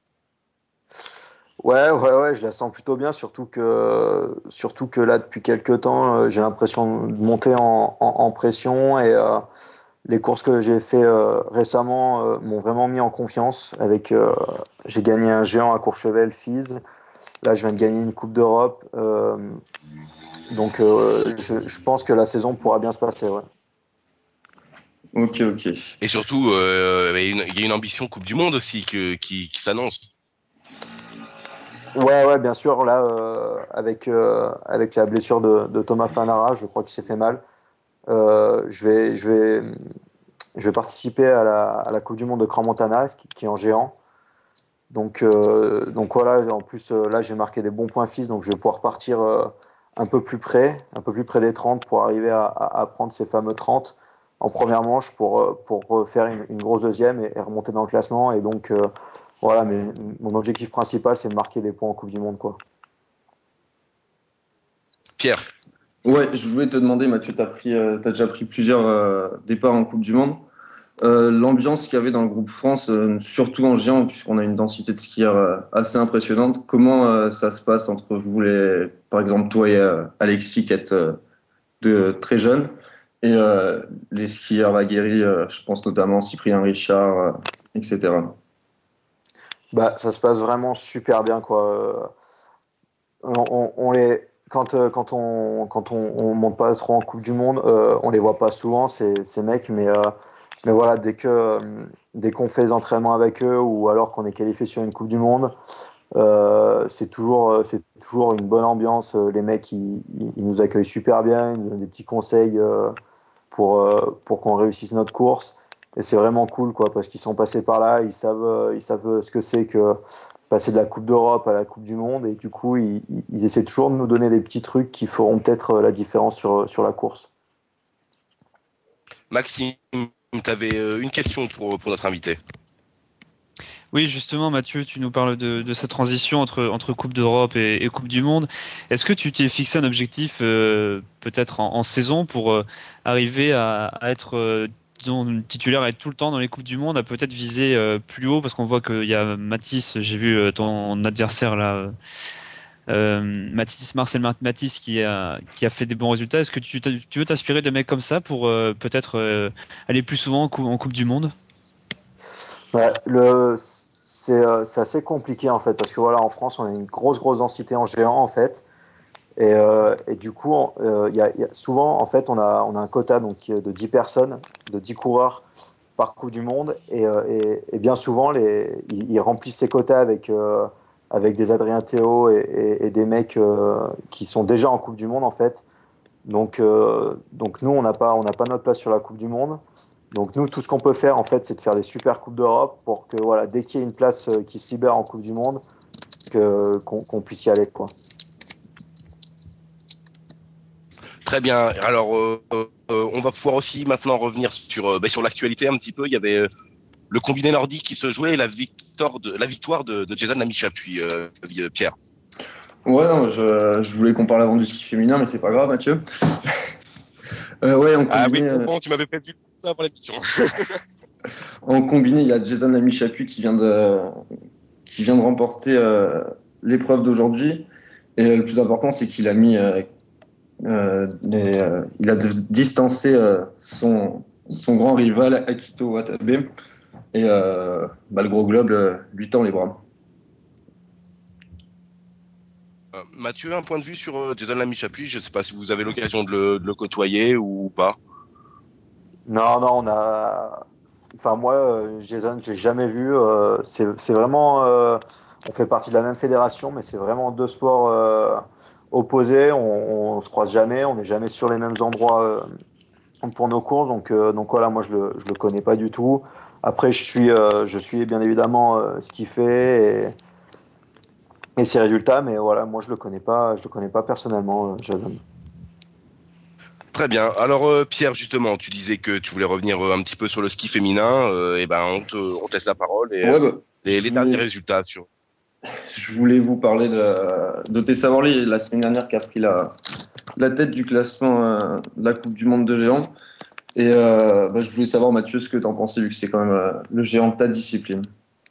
Ouais, ouais, ouais, je la sens plutôt bien, surtout que, surtout que là, depuis quelques temps, euh, j'ai l'impression de monter en, en, en pression et euh, les courses que j'ai fait euh, récemment euh, m'ont vraiment mis en confiance. Avec, euh, j'ai gagné un géant à Courchevel, Fize. Là, je viens de gagner une Coupe d'Europe. Euh, donc, euh, je, je pense que la saison pourra bien se passer, ouais. Ok, ok. Et surtout, euh, il y a une- il y a une ambition Coupe du Monde aussi que, qui, qui s'annonce. Ouais, ouais, bien sûr. Là, euh, avec, euh, avec la blessure de, de Thomas Fanara, je crois qu'il s'est fait mal. Euh, je vais, je vais, je vais participer à la, à la Coupe du Monde de Crans-Montana, qui, qui est en géant. Donc, euh, donc voilà, en plus, euh, là, j'ai marqué des bons points fixes, donc je vais pouvoir partir euh, un peu plus près, un peu plus près des trente pour arriver à, à, à prendre ces fameux trente en première manche pour, euh, pour faire une, une grosse deuxième et, et remonter dans le classement. Et donc, euh, voilà, mais mon objectif principal, c'est de marquer des points en Coupe du Monde, quoi. Pierre, Ouais, je voulais te demander, Mathieu, tu as pris, euh, t'as déjà pris plusieurs euh, départs en Coupe du Monde. Euh, l'ambiance qu'il y avait dans le groupe France, euh, surtout en géant, puisqu'on a une densité de skieurs euh, assez impressionnante, comment euh, ça se passe entre vous, les, par exemple, toi et euh, Alexis, qui êtes euh, de, très jeunes, et euh, les skieurs aguerris, euh, je pense notamment Cyprien Richard, euh, et cetera. Bah, ça se passe vraiment super bien, quoi. Euh, On, on- on les, quand, euh, quand on quand on, on monte pas trop en Coupe du Monde, euh, on les voit pas souvent ces, ces mecs, mais euh, mais voilà, dès que euh, dès qu'on fait les entraînements avec eux ou alors qu'on est qualifié sur une Coupe du Monde, euh, c'est toujours euh, c'est toujours une bonne ambiance. Euh, Les mecs ils, ils- ils nous accueillent super bien, ils nous donnent des petits conseils euh, pour euh, pour qu'on réussisse notre course. Et c'est vraiment cool, quoi, parce qu'ils sont passés par là, ils savent euh, ils savent ce que c'est que passer de la Coupe d'Europe à la Coupe du Monde, et du coup, ils, ils essaient toujours de nous donner des petits trucs qui feront peut-être euh, la différence sur, sur la course. Maxime, tu avais une question pour, pour notre invité. Oui, justement, Mathieu, tu nous parles de, de cette transition entre, entre Coupe d'Europe et, et Coupe du Monde. Est-ce que tu t'es fixé un objectif euh, peut-être en, en saison pour euh, arriver à, à être euh, disons, titulaire, à être tout le temps dans les Coupes du Monde, à peut-être viser euh, plus haut, parce qu'on voit qu'il y a Mathis, j'ai vu euh, ton adversaire là, euh, Mathis, Marcel Mathis qui a, qui a fait des bons résultats. Est-ce que tu, t'as- tu veux t'inspirer de mecs comme ça pour euh, peut-être euh, aller plus souvent en, cou- en Coupe du Monde? Ouais, le, c'est, euh, c'est assez compliqué en fait, parce que voilà, en France, on a une grosse, grosse densité en géant en fait. Et, euh, et du coup, euh, il y a, il y a- souvent, en fait, on a, on a un quota donc, qui est de dix personnes, de dix coureurs par Coupe du Monde. Et, euh, et- et bien souvent, les, ils, ils remplissent ces quotas avec, euh, avec des Adrien Théo et, et- et des mecs euh, qui sont déjà en Coupe du Monde, en fait. Donc, euh, donc nous, on n'a pas, on n'a pas notre place sur la Coupe du Monde. Donc nous, tout ce qu'on peut faire, en fait, c'est de faire des super Coupes d'Europe pour que, voilà, dès qu'il y ait une place euh, qui se libère en Coupe du Monde, que, qu'on, qu'on puisse y aller, quoi. Très bien. Alors, euh, euh, on va pouvoir aussi maintenant revenir sur, euh, bah, sur l'actualité un petit peu. Il y avait euh, le combiné nordique qui se jouait et la victoire de, la victoire de, de Jason Lamy-Chapuis, euh, euh, Pierre. Ouais, non, je, je voulais qu'on parle avant du ski féminin, mais c'est pas grave, Mathieu. Euh, ouais, en Ah oui, combiné, euh, bon, tu m'avais prévu ça avant l'émission. en combiné, il y a Jason Lamy-Chapuis qui vient de, qui vient de remporter euh, l'épreuve d'aujourd'hui. Et euh, le plus important, c'est qu'il a mis, euh, euh, les, euh, il a distancé euh, son, son grand rival Akito Watabe. Et euh, bah, le gros globe euh, lui tend les bras. Euh, Mathieu, un point de vue sur euh, Jason Lamy-Chapuis. Je ne sais pas si vous avez l'occasion de le, de le côtoyer ou pas. Non, non, on a. enfin moi, euh, Jason, je l'ai jamais vu. euh, c'est, c'est vraiment, euh, on fait partie de la même fédération, mais c'est vraiment deux sports euh, opposés. On, on se croise jamais, on n'est jamais sur les mêmes endroits euh, pour nos courses. Donc, euh, donc voilà, moi je le, je le connais pas du tout. Après, je suis, euh, je suis bien évidemment euh, ce qu'il fait et, et ses résultats, mais voilà, moi je le connais pas, je le connais pas personnellement, euh, Jason. Très bien. Alors euh, Pierre, justement, tu disais que tu voulais revenir euh, un petit peu sur le ski féminin. Euh, et ben, on te, on te laisse la parole et Ouais, euh, bah, les, je les derniers voulais, résultats sur. je voulais vous parler de, de Tessa Worley la semaine dernière qui a pris la, la tête du classement euh, de la Coupe du Monde de géants. Et euh, bah, je voulais savoir, Mathieu, ce que tu en pensais, vu que c'est quand même euh, le géant de ta discipline.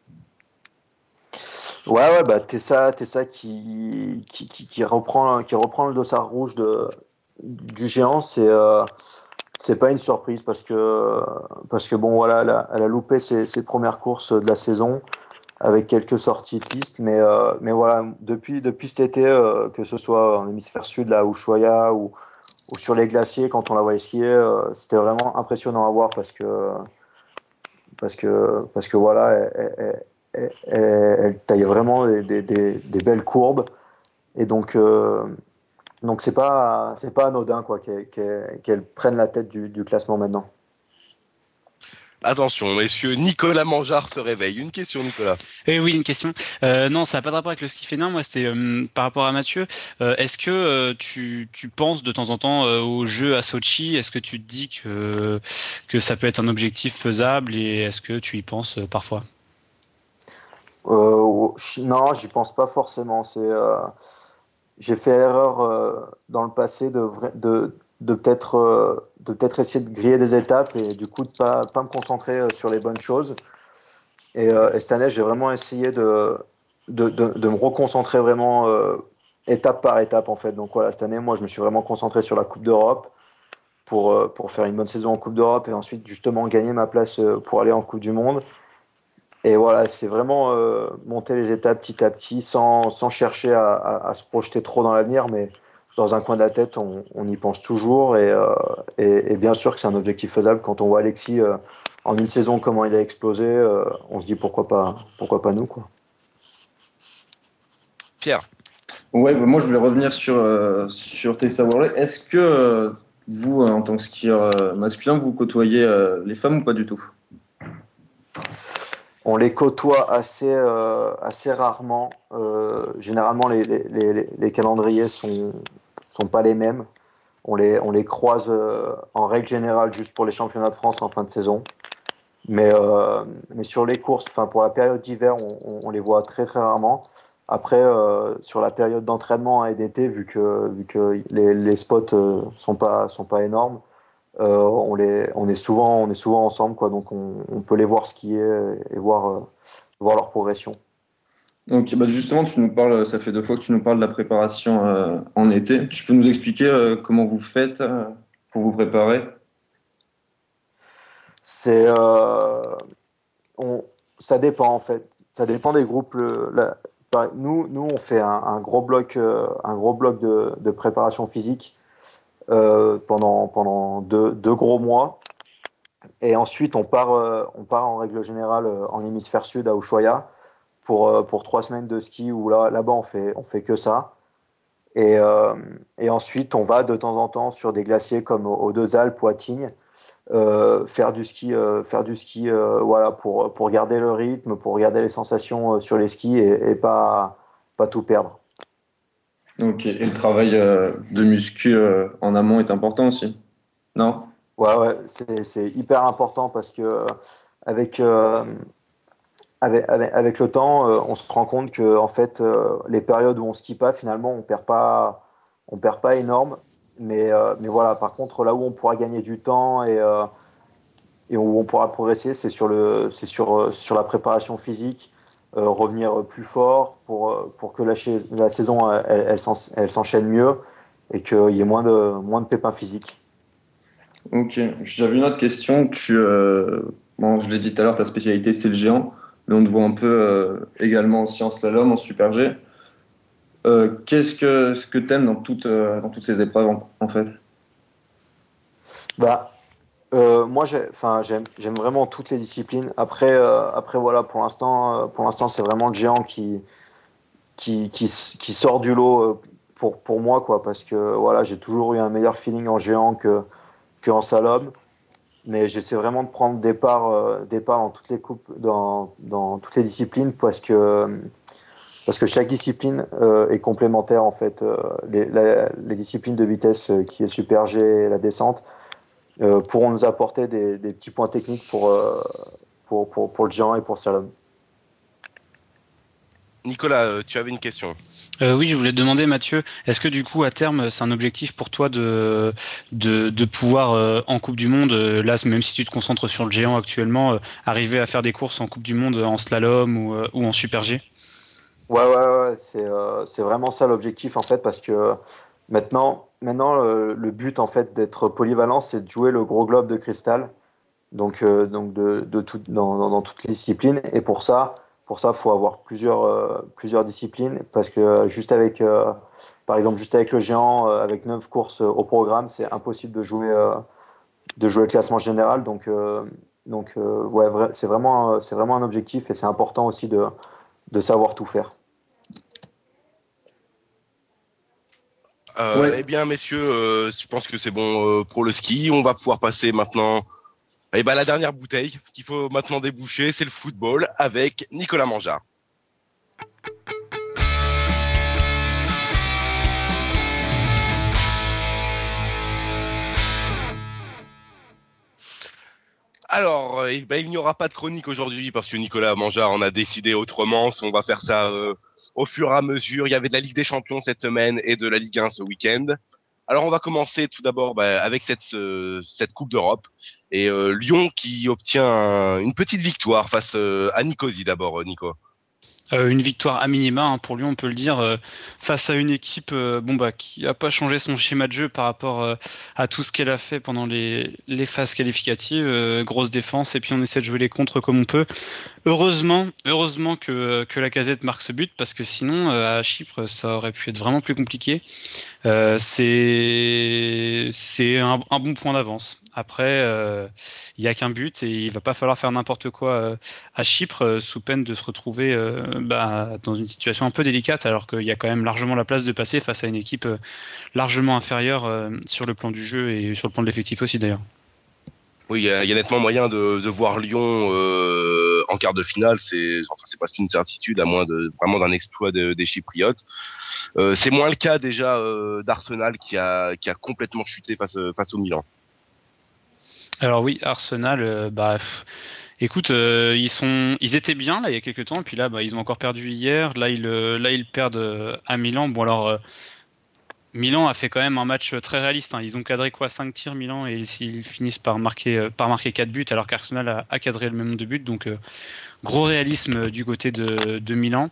Ouais, ouais, bah Tessa, Tessa qui, qui, qui, qui reprend, qui reprend le dossard rouge de, du géant, c'est euh, c'est pas une surprise parce que, parce que bon, voilà, elle a, elle a loupé ses, ses premières courses de la saison avec quelques sorties de piste, mais, euh, mais voilà, depuis, depuis cet été, euh, que ce soit en hémisphère sud, là, à Ushuaia ou, ou sur les glaciers, quand on la voyait skier, euh, c'était vraiment impressionnant à voir parce que, parce que, parce que voilà, elle, elle, elle, elle- elle taille vraiment des, des, des, des belles courbes. Et donc, euh, donc c'est pas, c'est pas anodin quoi, qu'elle qu'elle- qu'elle prenne la tête du, du classement maintenant. Attention, messieurs, Nicolas Mangeard se réveille. Une question, Nicolas. Eh oui, une question. Euh, non, ça n'a pas de rapport avec le ski féminin. Moi, c'était euh, par rapport à Mathieu. Euh, est-ce que euh, tu, tu penses de temps en temps euh, aux Jeux à Sochi? Est-ce que tu te dis que, que ça peut être un objectif faisable et est-ce que tu y penses euh, parfois? Euh, non, j'y pense pas forcément. C'est, euh, j'ai fait l'erreur euh, dans le passé de, vra- de, de peut-être euh, de peut-être essayer de griller des étapes et du coup de pas, pas me concentrer euh, sur les bonnes choses. Et, euh, et cette année, j'ai vraiment essayé de, de, de, de me reconcentrer vraiment euh, étape par étape en fait. Donc voilà, cette année, moi, je me suis vraiment concentré sur la Coupe d'Europe pour, euh, pour faire une bonne saison en Coupe d'Europe et ensuite justement gagner ma place euh, pour aller en Coupe du Monde. Et voilà, c'est vraiment euh, monter les étapes petit à petit sans, sans chercher à, à- à se projeter trop dans l'avenir, mais dans un coin de la tête, on, on y pense toujours. Et, euh, et, et bien sûr que c'est un objectif faisable. Quand on voit Alexis euh, en une saison, comment il a explosé, euh, on se dit pourquoi pas, pourquoi pas nous, quoi. Pierre. Ouais, bah, moi, je voulais revenir sur, euh, sur Tessa Worley. Est-ce que euh, vous, euh, en tant que skieur euh, masculin, vous côtoyez euh, les femmes ou pas du tout? On les côtoie assez, euh, assez rarement. Euh, généralement, les, les, les, les calendriers sont, sont pas les mêmes. On les, on les croise euh, en règle générale juste pour les championnats de France en fin de saison. Mais, euh, mais sur les courses, enfin pour la période d'hiver, on, on- on les voit très très rarement. Après, euh, sur la période d'entraînement et d'été, vu que, vu que les, les spots euh, sont pas, sont pas énormes, euh, on, les, on, est souvent, on est souvent ensemble, quoi, donc on, on peut les voir skier et voir, euh, voir leur progression. Donc, bah, justement, tu nous parles, ça fait deux fois que tu nous parles de la préparation euh, en été. Tu peux nous expliquer euh, comment vous faites euh, pour vous préparer? C'est, euh, on, ça dépend en fait. Ça dépend des groupes. Le- la- par- nous, nous, on fait un, un gros bloc, euh, un gros bloc de, de préparation physique euh, pendant, pendant deux, deux gros mois. Et ensuite, on part, euh, on part en règle générale euh, en hémisphère sud à Ushuaia pour, euh, pour trois semaines de ski où là, là-bas, on fait, on fait que ça. Et, euh, et ensuite, on va de temps en temps sur des glaciers comme aux aux Deux Alpes ou à Tignes, euh, faire du ski, euh, faire du ski euh, voilà, pour, pour garder le rythme, pour garder les sensations euh, sur les skis et, et pas, pas tout perdre. Ok. Et le travail euh, de muscu euh, en amont est important aussi, non? Ouais, ouais, c'est, c'est hyper important parce que euh, avec, euh, avec, avec, avec le temps, euh, on se rend compte que en fait, euh, les périodes où on skie pas, finalement, on perd pas, on perd pas énorme. Mais, euh, mais voilà, par contre, là où on pourra gagner du temps et, euh, et où on pourra progresser, c'est sur le, c'est sur, euh, sur la préparation physique, euh, revenir plus fort pour, euh, pour que la, cha- la saison euh, elle, elle, s'en- elle s'enchaîne mieux et qu'il y ait moins de, moins de pépins physiques. Ok. J'avais une autre question. Tu, euh, bon, je l'ai dit tout à l'heure, ta spécialité c'est le géant, mais on te voit un peu euh, également aussi en slalom, en super G. Euh, qu'est-ce que ce que t'aimes dans toutes euh, dans toutes ces épreuves en, en fait? Bah, Euh, moi, j'ai, enfin, j'aime, j'aime vraiment toutes les disciplines. Après, euh, après voilà, pour l'instant, euh, pour l'instant, c'est vraiment le géant qui, qui, qui, s- qui sort du lot euh, pour, pour moi, quoi, parce que voilà, j'ai toujours eu un meilleur feeling en géant que, que en slalom. Mais j'essaie vraiment de prendre des parts, euh, des parts dans toutes les coupes, dans, dans toutes les disciplines, parce que, parce que chaque discipline euh, est complémentaire en fait. Euh, les, la- les disciplines de vitesse, euh, qui est super G et la descente, euh, pourront nous apporter des, des petits points techniques pour, euh, pour, pour, pour le géant et pour le slalom. Nicolas, euh, tu avais une question. Euh, oui, je voulais te demander, Mathieu, est-ce que du coup, à terme, c'est un objectif pour toi de, de, de pouvoir, euh, en Coupe du Monde, euh, là, même si tu te concentres sur le géant actuellement, euh, arriver à faire des courses en Coupe du Monde euh, en slalom ou, euh, ou en super G? Ouais, ouais, ouais, c'est euh, c'est vraiment ça l'objectif en fait, parce que maintenant, maintenant euh, le but en fait d'être polyvalent, c'est de jouer le gros globe de cristal, donc, euh, donc de, de tout, dans, dans, dans toutes les disciplines. Et pour ça, pour ça, faut avoir plusieurs, euh, plusieurs disciplines, parce que euh, juste avec, euh, par exemple, juste avec le géant, euh, avec neuf courses au programme, c'est impossible de jouer, euh, de jouer le classement général. Donc, euh, donc euh, ouais, vrai- c'est vraiment, euh, c'est vraiment un objectif, et c'est important aussi de, de savoir tout faire. Euh, eh Ouais. bien, messieurs, euh, je pense que c'est bon euh, pour le ski. On va pouvoir passer maintenant eh ben, à la dernière bouteille qu'il faut maintenant déboucher, c'est le football avec Nicolas Mangeard. Alors, euh, eh ben, il n'y aura pas de chronique aujourd'hui parce que Nicolas Mangeard en a décidé autrement. On va faire ça euh, au fur et à mesure. Il y avait de la Ligue des Champions cette semaine et de la Ligue un ce week-end. Alors, on va commencer tout d'abord bah, avec cette, euh, cette Coupe d'Europe. Et euh, Lyon qui obtient un- une petite victoire face euh, à Nicosie d'abord, euh, Nico. Euh, une victoire à minima, hein, pour lui, on peut le dire, euh, face à une équipe euh, bon, bah, qui n'a pas changé son schéma de jeu par rapport euh, à tout ce qu'elle a fait pendant les, les phases qualificatives. Euh, grosse défense, et puis on essaie de jouer les contres comme on peut. Heureusement, heureusement que, que la Casette marque ce but, parce que sinon, euh, à Chypre, ça aurait pu être vraiment plus compliqué. Euh, c'est c'est un, un bon point d'avance. Après, euh, il n'y a qu'un but et il va pas falloir faire n'importe quoi euh, à Chypre, euh, sous peine de se retrouver euh, bah, dans une situation un peu délicate, alors qu'il y a quand même largement la place de passer face à une équipe euh, largement inférieure euh, sur le plan du jeu et sur le plan de l'effectif aussi d'ailleurs. Oui, il y, a il y a nettement moyen de, de voir Lyon euh, en quart de finale. C'est enfin, c'est presque une certitude, à moins de vraiment d'un exploit de- des Chypriotes. Euh, c'est moins le cas déjà euh, d'Arsenal qui a qui a complètement chuté face face au Milan. Alors oui, Arsenal, euh, bah, pff, écoute, euh, ils sont, ils étaient bien là il y a quelques temps, et puis là, bah, ils ont encore perdu hier. Là, ils, euh, là, ils perdent euh, à Milan. Bon alors. euh, Milan a fait quand même un match très réaliste, hein. Ils ont cadré quoi cinq tirs Milan et ils finissent par marquer euh, par marquer quatre buts alors qu'Arsenal a, a cadré le même nombre de buts. Donc euh, gros réalisme du côté de, de Milan.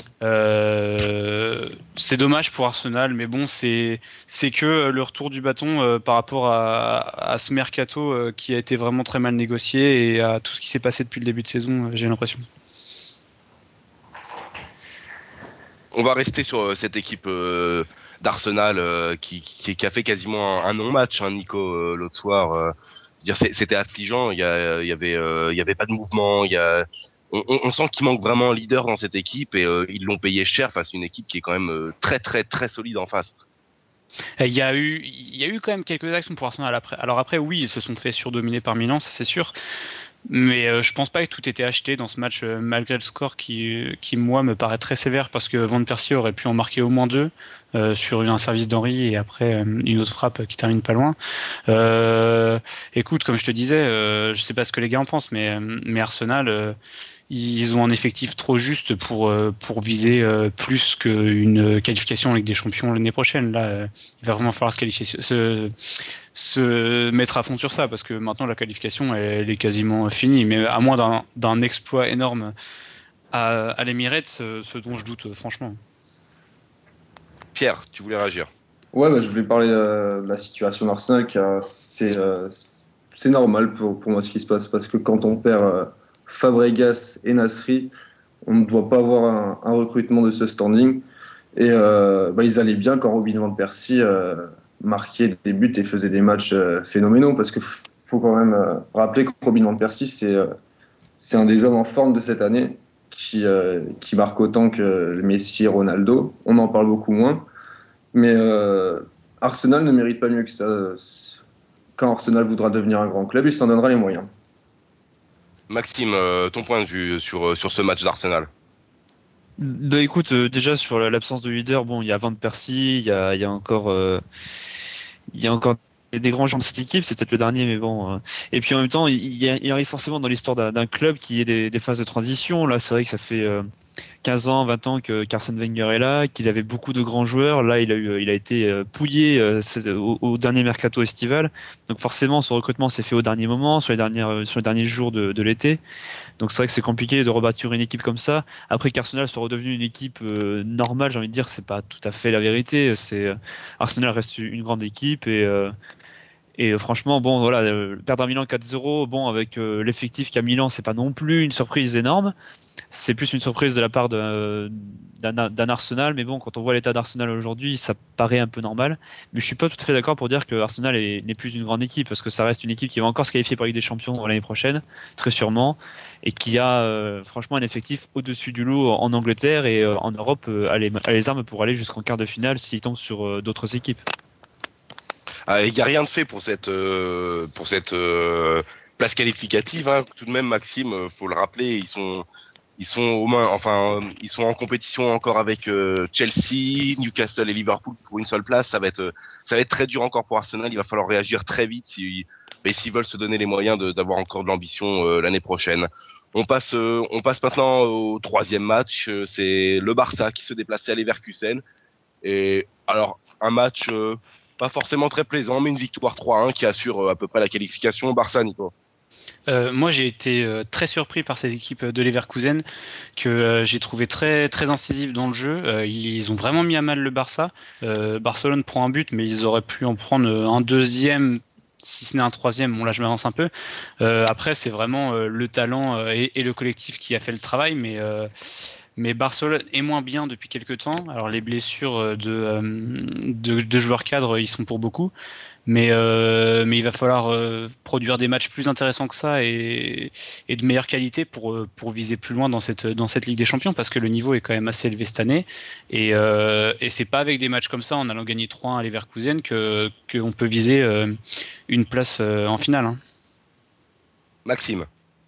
Euh, c'est dommage pour Arsenal, mais bon c'est c'est que le retour du bâton euh, par rapport à, à ce mercato euh, qui a été vraiment très mal négocié et à tout ce qui s'est passé depuis le début de saison. euh, J'ai l'impression. On va rester sur euh, cette équipe euh, d'Arsenal euh, qui, qui qui a fait quasiment un, un non-match, hein, Nico, euh, l'autre soir. Euh, Je veux dire, c'est- c'était affligeant. Il y, a, il y avait, euh, il y avait pas de mouvement. Il y a, on, on- on sent qu'il manque vraiment un leader dans cette équipe et euh, ils l'ont payé cher face à une équipe qui est quand même euh, très très très solide en face. Il y a eu, il y a eu quand même quelques actions pour Arsenal après. Alors après, oui, ils se sont fait surdominer par Milan, ça c'est sûr. Mais euh, je pense pas que tout était acheté dans ce match, euh, malgré le score qui, qui, moi, me paraît très sévère parce que Van Persie aurait pu en marquer au moins deux euh, sur un service d'Henry et après euh, une autre frappe qui termine pas loin. Euh, écoute, comme je te disais, euh, je sais pas ce que les gars en pensent, mais, euh, mais Arsenal, euh, ils ont un effectif trop juste pour, euh, pour viser euh, plus qu'une qualification en Ligue des Champions l'année prochaine. Là, euh, il va vraiment falloir se qualifier, se, se mettre à fond sur ça parce que maintenant la qualification elle, elle est quasiment finie, mais à moins d'un d'un exploit énorme à, à l'Emirates, ce, ce dont je doute euh, franchement. Pierre, tu voulais réagir? Ouais, bah, je voulais parler euh, de la situation d'Arsenal, car c'est euh, c'est normal pour, pour moi ce qui se passe, parce que quand on perd euh, Fabregas et Nasri, on ne doit pas avoir un, un recrutement de ce standing. Et euh, bah, ils allaient bien quand Robin van Persie euh, marquait des buts et faisait des matchs euh, phénoménaux, parce que f- faut quand même euh, rappeler que Robin Van Persie, c'est, euh, c'est un des hommes en forme de cette année qui, euh, qui marque autant que Messi et Ronaldo. On en parle beaucoup moins. Mais euh, Arsenal ne mérite pas mieux que ça. Quand Arsenal voudra devenir un grand club, il s'en donnera les moyens. Maxime, euh, ton point de vue sur, sur ce match d'Arsenal? Bah écoute, euh, déjà sur l'absence de leader, bon, il y a Van Persie, il y a, il y a encore, euh, il y a encore des grands gens de cette équipe, c'est peut-être le dernier, mais bon. euh. Et puis en même temps, il, il il arrive forcément dans l'histoire d'un d'un club qui ait des, des phases de transition. Là, c'est vrai que ça fait euh, quinze ans, vingt ans que qu'Arsène Wenger est là, qu'il avait beaucoup de grands joueurs. Là, il a eu, il a été euh, pouillé euh, c'est- au, au dernier mercato estival. Donc forcément, son recrutement s'est fait au dernier moment, sur les dernières, euh, sur les derniers jours de, de l'été. Donc c'est vrai que c'est compliqué de rebâtir une équipe comme ça. Après qu'Arsenal soit redevenu une équipe euh, normale, j'ai envie de dire, c'est pas tout à fait la vérité. C'est euh, Arsenal reste une grande équipe et euh, et euh, franchement, bon, voilà, euh, perdre à Milan quatre zéro, bon, avec euh, l'effectif qu'a Milan, c'est pas non plus une surprise énorme. C'est plus une surprise de la part de- d'un d'un Arsenal, mais bon, quand on voit l'état d'Arsenal aujourd'hui, ça paraît un peu normal. Mais je suis pas tout à fait d'accord pour dire que Arsenal est- n'est plus une grande équipe, parce que ça reste une équipe qui va encore se qualifier pour la Ligue des Champions l'année prochaine, très sûrement, et qui a euh, franchement un effectif au-dessus du lot en Angleterre et euh, en Europe euh, a les, a les armes pour aller jusqu'en quart de finale s'il tombe sur euh, d'autres équipes. Ah, il n'y a rien de fait pour cette, euh, pour cette euh, place qualificative. Hein. Tout de même, Maxime, euh, faut le rappeler, ils sont, ils sont aux mains, enfin, euh, ils sont en compétition encore avec euh, Chelsea, Newcastle et Liverpool pour une seule place. Ça va être, euh, ça va être très dur encore pour Arsenal. Il va falloir réagir très vite si, mais s'ils veulent se donner les moyens de- d'avoir encore de l'ambition euh, l'année prochaine. On passe, euh, on passe maintenant au troisième match. Euh, C'est le Barça qui se déplaçait à Leverkusen. Et alors, un match euh, pas forcément très plaisant, mais une victoire trois un qui assure euh, à peu près la qualification. Barça, Nico. Euh, moi, j'ai été euh, très surpris par cette équipe de Leverkusen que euh, j'ai trouvé très très incisive dans le jeu. Euh, ils ont vraiment mis à mal le Barça. Euh, Barcelone prend un but, mais ils auraient pu en prendre euh, un deuxième, si ce n'est un troisième. Bon, là, je m'avance un peu. Euh, après, c'est vraiment euh, le talent euh, et, et le collectif qui a fait le travail, mais euh, mais Barcelone est moins bien depuis quelques temps. Alors les blessures euh, de, euh, de, de joueurs cadres, ils sont pour beaucoup. Mais, euh, mais il va falloir euh, produire des matchs plus intéressants que ça et, et de meilleure qualité pour, euh, pour viser plus loin dans cette, dans cette Ligue des Champions parce que le niveau est quand même assez élevé cette année. Et, euh, et c'est pas avec des matchs comme ça, en allant gagner trois un à Leverkusen, que, qu'on peut viser euh, une place euh, en finale. Hein. Maxime.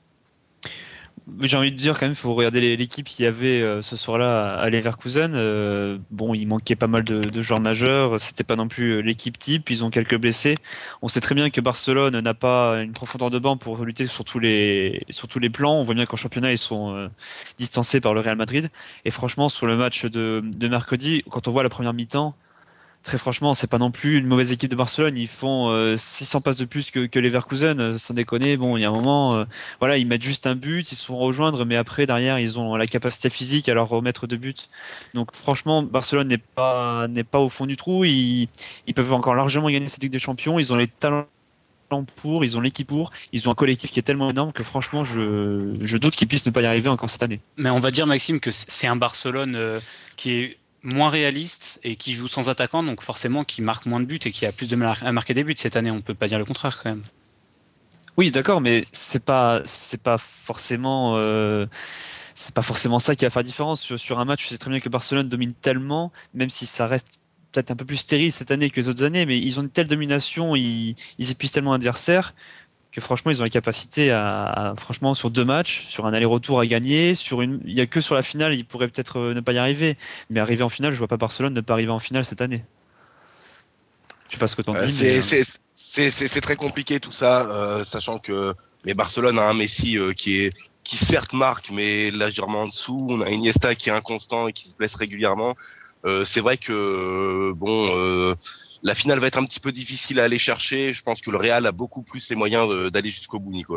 Mais j'ai envie de dire quand même, il faut regarder les- l'équipe qu'il y avait euh, ce soir-là à Leverkusen. Euh, bon, il manquait pas mal de, de joueurs majeurs. C'était pas non plus euh, l'équipe type. Ils ont quelques blessés. On sait très bien que Barcelone n'a pas une profondeur de banc pour lutter sur tous les sur tous les plans. On voit bien qu'en championnat ils sont euh, distancés par le Real Madrid. Et franchement, sur le match de, de mercredi, quand on voit la première mi-temps. Très franchement, c'est pas non plus une mauvaise équipe de Barcelone. Ils font euh, six cents passes de plus que, que Leverkusen, euh, sans déconner. Bon, il y a un moment, euh, voilà, ils mettent juste un but, ils se font rejoindre, mais après, derrière, ils ont la capacité physique à leur remettre deux buts. Donc, franchement, Barcelone n'est pas, n'est pas au fond du trou. Ils, ils peuvent encore largement gagner cette Ligue des Champions. Ils ont les talents pour, ils ont l'équipe pour, ils ont un collectif qui est tellement énorme que franchement, je, je doute qu'ils puissent ne pas y arriver encore cette année. Mais on va dire, Maxime, que c'est un Barcelone euh, qui est moins réaliste et qui joue sans attaquant, donc forcément qui marque moins de buts et qui a plus de mal à marquer des buts cette année. On peut pas dire le contraire quand même. Oui, d'accord, mais c'est pas, c'est pas forcément, euh, c'est pas forcément ça qui va faire la différence sur, sur un match. Je sais très bien que Barcelone domine tellement, même si ça reste peut-être un peu plus stérile cette année que les autres années, mais ils ont une telle domination, ils, ils épuisent tellement l'adversaire que franchement, ils ont la capacité à, à- franchement, sur deux matchs, sur un aller-retour à gagner, sur une, il y a que sur la finale, ils pourraient peut-être euh, ne pas y arriver, mais arriver en finale, je vois pas Barcelone ne pas arriver en finale cette année. Je sais pas ce que t'en Euh, dis, c'est mais euh, c'est c'est c'est c'est très compliqué tout ça, euh, sachant que mais Barcelone a un Messi euh, qui est qui certes marque, mais légèrement en dessous. On a Iniesta qui est inconstant et qui se blesse régulièrement. Euh, c'est vrai que euh, bon, euh, la finale va être un petit peu difficile à aller chercher. Je pense que le Real a beaucoup plus les moyens de- d'aller jusqu'au bout, Nico.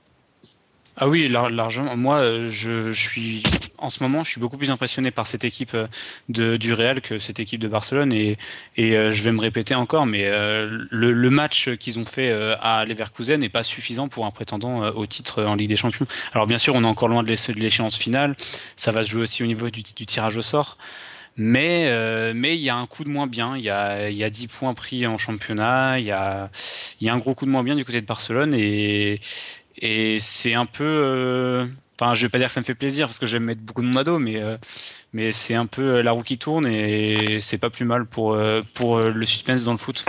Ah oui, lar- largement. Moi, euh, je, je suis en ce moment, je suis beaucoup plus impressionné par cette équipe euh, de, du Real que cette équipe de Barcelone et, et euh, je vais me répéter encore, mais euh, le, le match qu'ils ont fait euh, à Leverkusen n'est pas suffisant pour un prétendant euh, au titre en Ligue des Champions. Alors bien sûr, on est encore loin de l'é- de l'échéance finale. Ça va se jouer aussi au niveau du, du tirage au sort. Mais euh, mais il y a un coup de moins bien. Il y a il y a dix points pris en championnat. Il y a il y a un gros coup de moins bien du côté de Barcelone et et c'est un peu. euh, Enfin, je vais pas dire que ça me fait plaisir parce que j'aime mettre beaucoup de monde à dos, mais euh, mais c'est un peu la roue qui tourne et c'est pas plus mal pour euh, pour euh, le suspense dans le foot.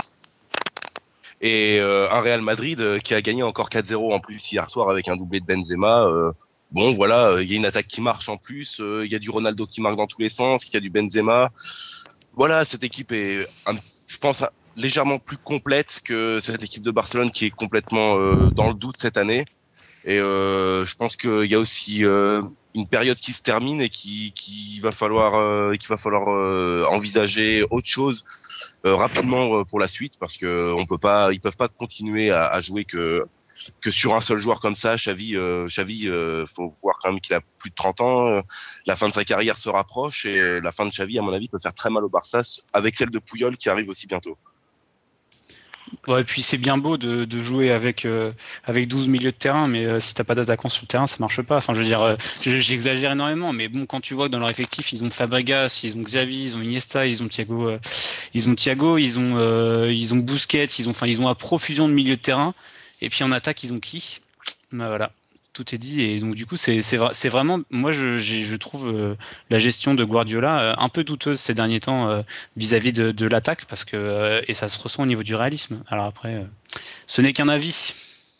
Et euh, un Real Madrid euh, qui a gagné encore quatre zéro en plus hier soir avec un doublé de Benzema. Euh, bon, voilà, il y a une attaque qui marche en plus. Il euh, y a du Ronaldo qui marque dans tous les sens. Il y a du Benzema. Voilà, cette équipe est, un, je pense, légèrement plus complète que cette équipe de Barcelone qui est complètement euh, dans le doute cette année. Et euh, je pense qu'il y a aussi euh, une période qui se termine et qui, qui va falloir, euh, qu'il va falloir euh, envisager autre chose euh, rapidement euh, pour la suite parce que on peut pas, ils peuvent pas continuer à, à jouer que que sur un seul joueur comme ça. Xavi, euh, Xavi, euh, faut voir quand même qu'il a plus de trente ans. Euh, la fin de sa carrière se rapproche et euh, la fin de Xavi, à mon avis, peut faire très mal au Barça avec celle de Puyol qui arrive aussi bientôt. Ouais, et puis c'est bien beau de, de jouer avec euh, avec douze milieux de terrain, mais euh, si t'as pas d'attaquant sur le terrain, ça marche pas. Enfin, je veux dire, euh, j'exagère énormément, mais bon, quand tu vois que dans leur effectif, ils ont Fabregas, ils ont Xavi, ils ont Iniesta, ils ont Thiago, euh, ils ont Thiago, ils ont euh, ils ont Busquets, ils ont, enfin, ils ont à profusion de milieux de terrain. Et puis en attaque, ils ont qui? Bah voilà, tout est dit. Et donc du coup, c'est c'est c'est vraiment, moi je j'ai- je trouve euh, la gestion de Guardiola euh, un peu douteuse ces derniers temps euh, vis-à-vis de, de l'attaque parce que euh, et ça se ressent au niveau du réalisme. Alors après, euh, ce n'est qu'un avis.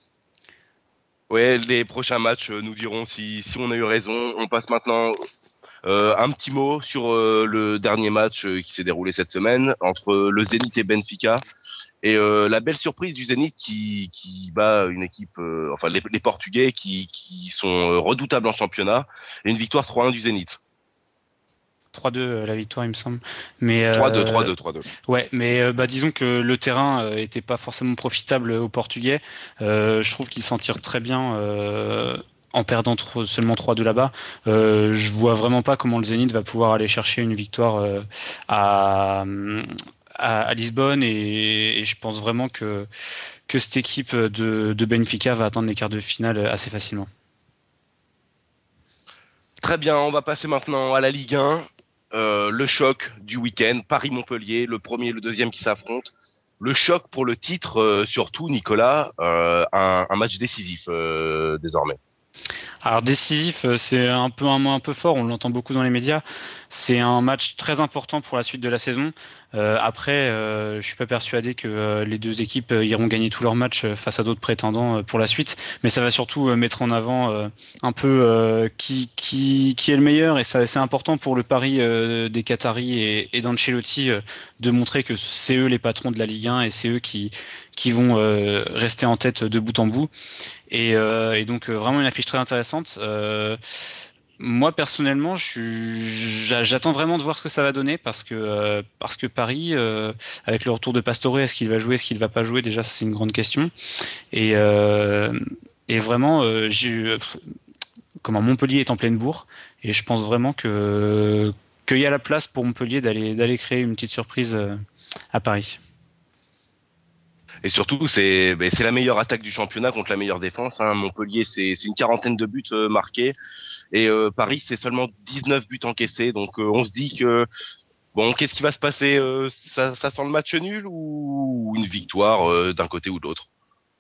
Ouais, les prochains matchs euh, nous diront si si on a eu raison. On passe maintenant euh, un petit mot sur euh, le dernier match euh, qui s'est déroulé cette semaine entre le Zénith et Benfica. Et euh, la belle surprise du Zénith qui, qui bat une équipe, euh, enfin les, les Portugais qui, qui sont euh, redoutables en championnat, et une victoire trois un du Zénith. trois deux euh, la victoire, il me semble. Mais trois deux, euh, trois deux, trois deux. ouais, mais euh, bah disons que le terrain euh, était pas forcément profitable aux Portugais. Euh, je trouve qu'ils s'en tirent très bien. Euh, en perdant tro- seulement trois deux là-bas, euh, je vois vraiment pas comment le Zénith va pouvoir aller chercher une victoire euh, à, à, à Lisbonne et, et je pense vraiment que, que cette équipe de, de Benfica va atteindre les quarts de finale assez facilement. Très bien, on va passer maintenant à la Ligue un. Euh, le choc du week-end, Paris-Montpellier, le premier et le deuxième qui s'affrontent. Le choc pour le titre, euh, surtout Nicolas, euh, un, un match décisif euh, désormais. Alors décisif, euh, c'est un peu un mot un peu fort, on l'entend beaucoup dans les médias. C'est un match très important pour la suite de la saison. Euh, après, euh, je suis pas persuadé que euh, les deux équipes euh, iront gagner tous leurs matchs euh, face à d'autres prétendants euh, pour la suite, mais ça va surtout euh, mettre en avant euh, un peu euh, qui, qui, qui est le meilleur et ça, c'est important pour le pari euh, des Qataris et, et d'Ancelotti euh, de montrer que c'est eux les patrons de la Ligue un et c'est eux qui, qui vont euh, rester en tête de bout en bout. Et, euh, et donc euh, vraiment une affiche très intéressante. Euh, moi personnellement, je suis- j'a- j'attends vraiment de voir ce que ça va donner parce que euh, parce que Paris, euh, avec le retour de Pastore, est-ce qu'il va jouer, est-ce qu'il va pas jouer? Déjà, ça, c'est une grande question. Et euh, et vraiment, euh, j'ai comment Montpellier est en pleine bourre et je pense vraiment que qu'il y a la place pour Montpellier d'aller d'aller créer une petite surprise euh, à Paris. Et surtout, c'est ben, c'est la meilleure attaque du championnat contre la meilleure défense. Hein. Montpellier, c'est c'est une quarantaine de buts euh, marqués. Et euh, Paris, c'est seulement dix-neuf buts encaissés. Donc euh, on se dit que, bon, qu'est-ce qui va se passer euh, ça, ça sent le match nul ou une victoire euh, d'un côté ou de l'autre?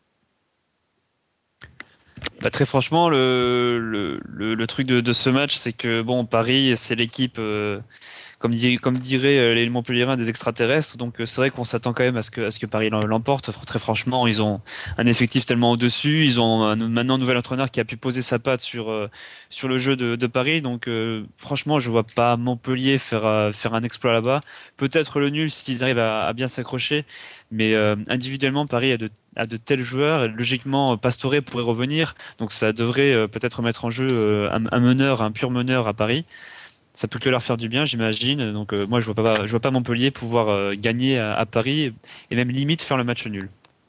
Bah, très franchement, le, le, le, le truc de, de ce match, c'est que bon, Paris, c'est l'équipe, euh, comme, dit, comme diraient euh, les Montpelliérains, des extraterrestres. Donc euh, c'est vrai qu'on s'attend quand même à ce que, à ce que Paris l'em- l'emporte. Fr- Très franchement, ils ont un effectif tellement au-dessus. Ils ont un- maintenant un nouvel entraîneur qui a pu poser sa patte sur, euh, sur le jeu de, de Paris. Donc euh, franchement, je vois pas Montpellier faire, euh, faire un exploit là-bas. Peut-être le nul s'ils arrivent à, à bien s'accrocher. Mais euh, individuellement, Paris a de à de tels joueurs. Logiquement, Pastore pourrait revenir, donc ça devrait euh, peut-être mettre en jeu euh, un, un meneur, un pur meneur à Paris. Ça peut que leur faire du bien, j'imagine. Donc euh, moi, je vois pas, je vois pas Montpellier pouvoir euh, gagner à, à Paris et même limite faire le match nul.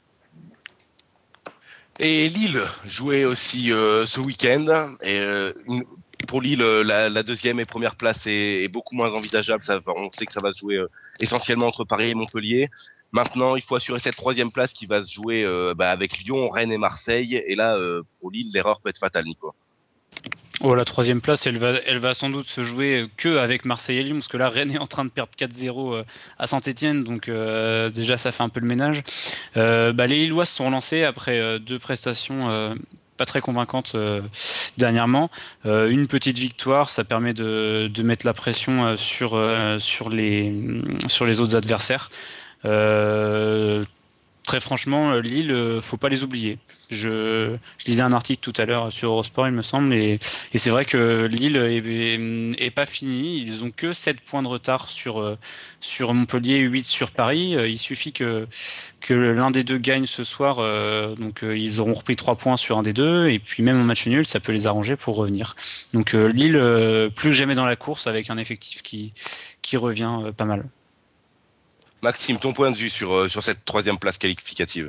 Et Lille jouait aussi euh, ce week-end. Et euh, une- pour Lille, euh, la, la deuxième et première place est, est beaucoup moins envisageable. Ça, va- on sait que ça va se jouer euh, essentiellement entre Paris et Montpellier. Maintenant, il faut assurer cette troisième place qui va se jouer euh, bah, avec Lyon, Rennes et Marseille. Et là, euh, pour Lille, l'erreur peut être fatale, Nico. Oh, la troisième place, elle va, elle va sans doute se jouer que avec Marseille et Lyon, parce que là, Rennes est en train de perdre quatre zéro à Saint-Etienne, donc euh, déjà, ça fait un peu le ménage. Euh, bah, les Lillois se sont relancés après euh, deux prestations euh, pas très convaincantes euh, dernièrement. Euh, une petite victoire, ça permet de, de mettre la pression euh, sur, euh, sur, les, sur les autres adversaires. Euh, Très franchement, Lille, euh, faut pas les oublier. Je, je lisais un article tout à l'heure sur Eurosport, il me semble, et, et c'est vrai que Lille est, est, est pas fini. Ils ont que sept points de retard sur, euh, sur Montpellier, huit sur Paris. Euh, Il suffit que, que l'un des deux gagne ce soir, euh, donc euh, ils auront repris trois points sur un des deux, et puis même en match nul, ça peut les arranger pour revenir. Donc euh, Lille, euh, plus que jamais dans la course, avec un effectif qui, qui revient euh, pas mal. Maxime, ton point de vue sur, euh, sur cette troisième place qualificative?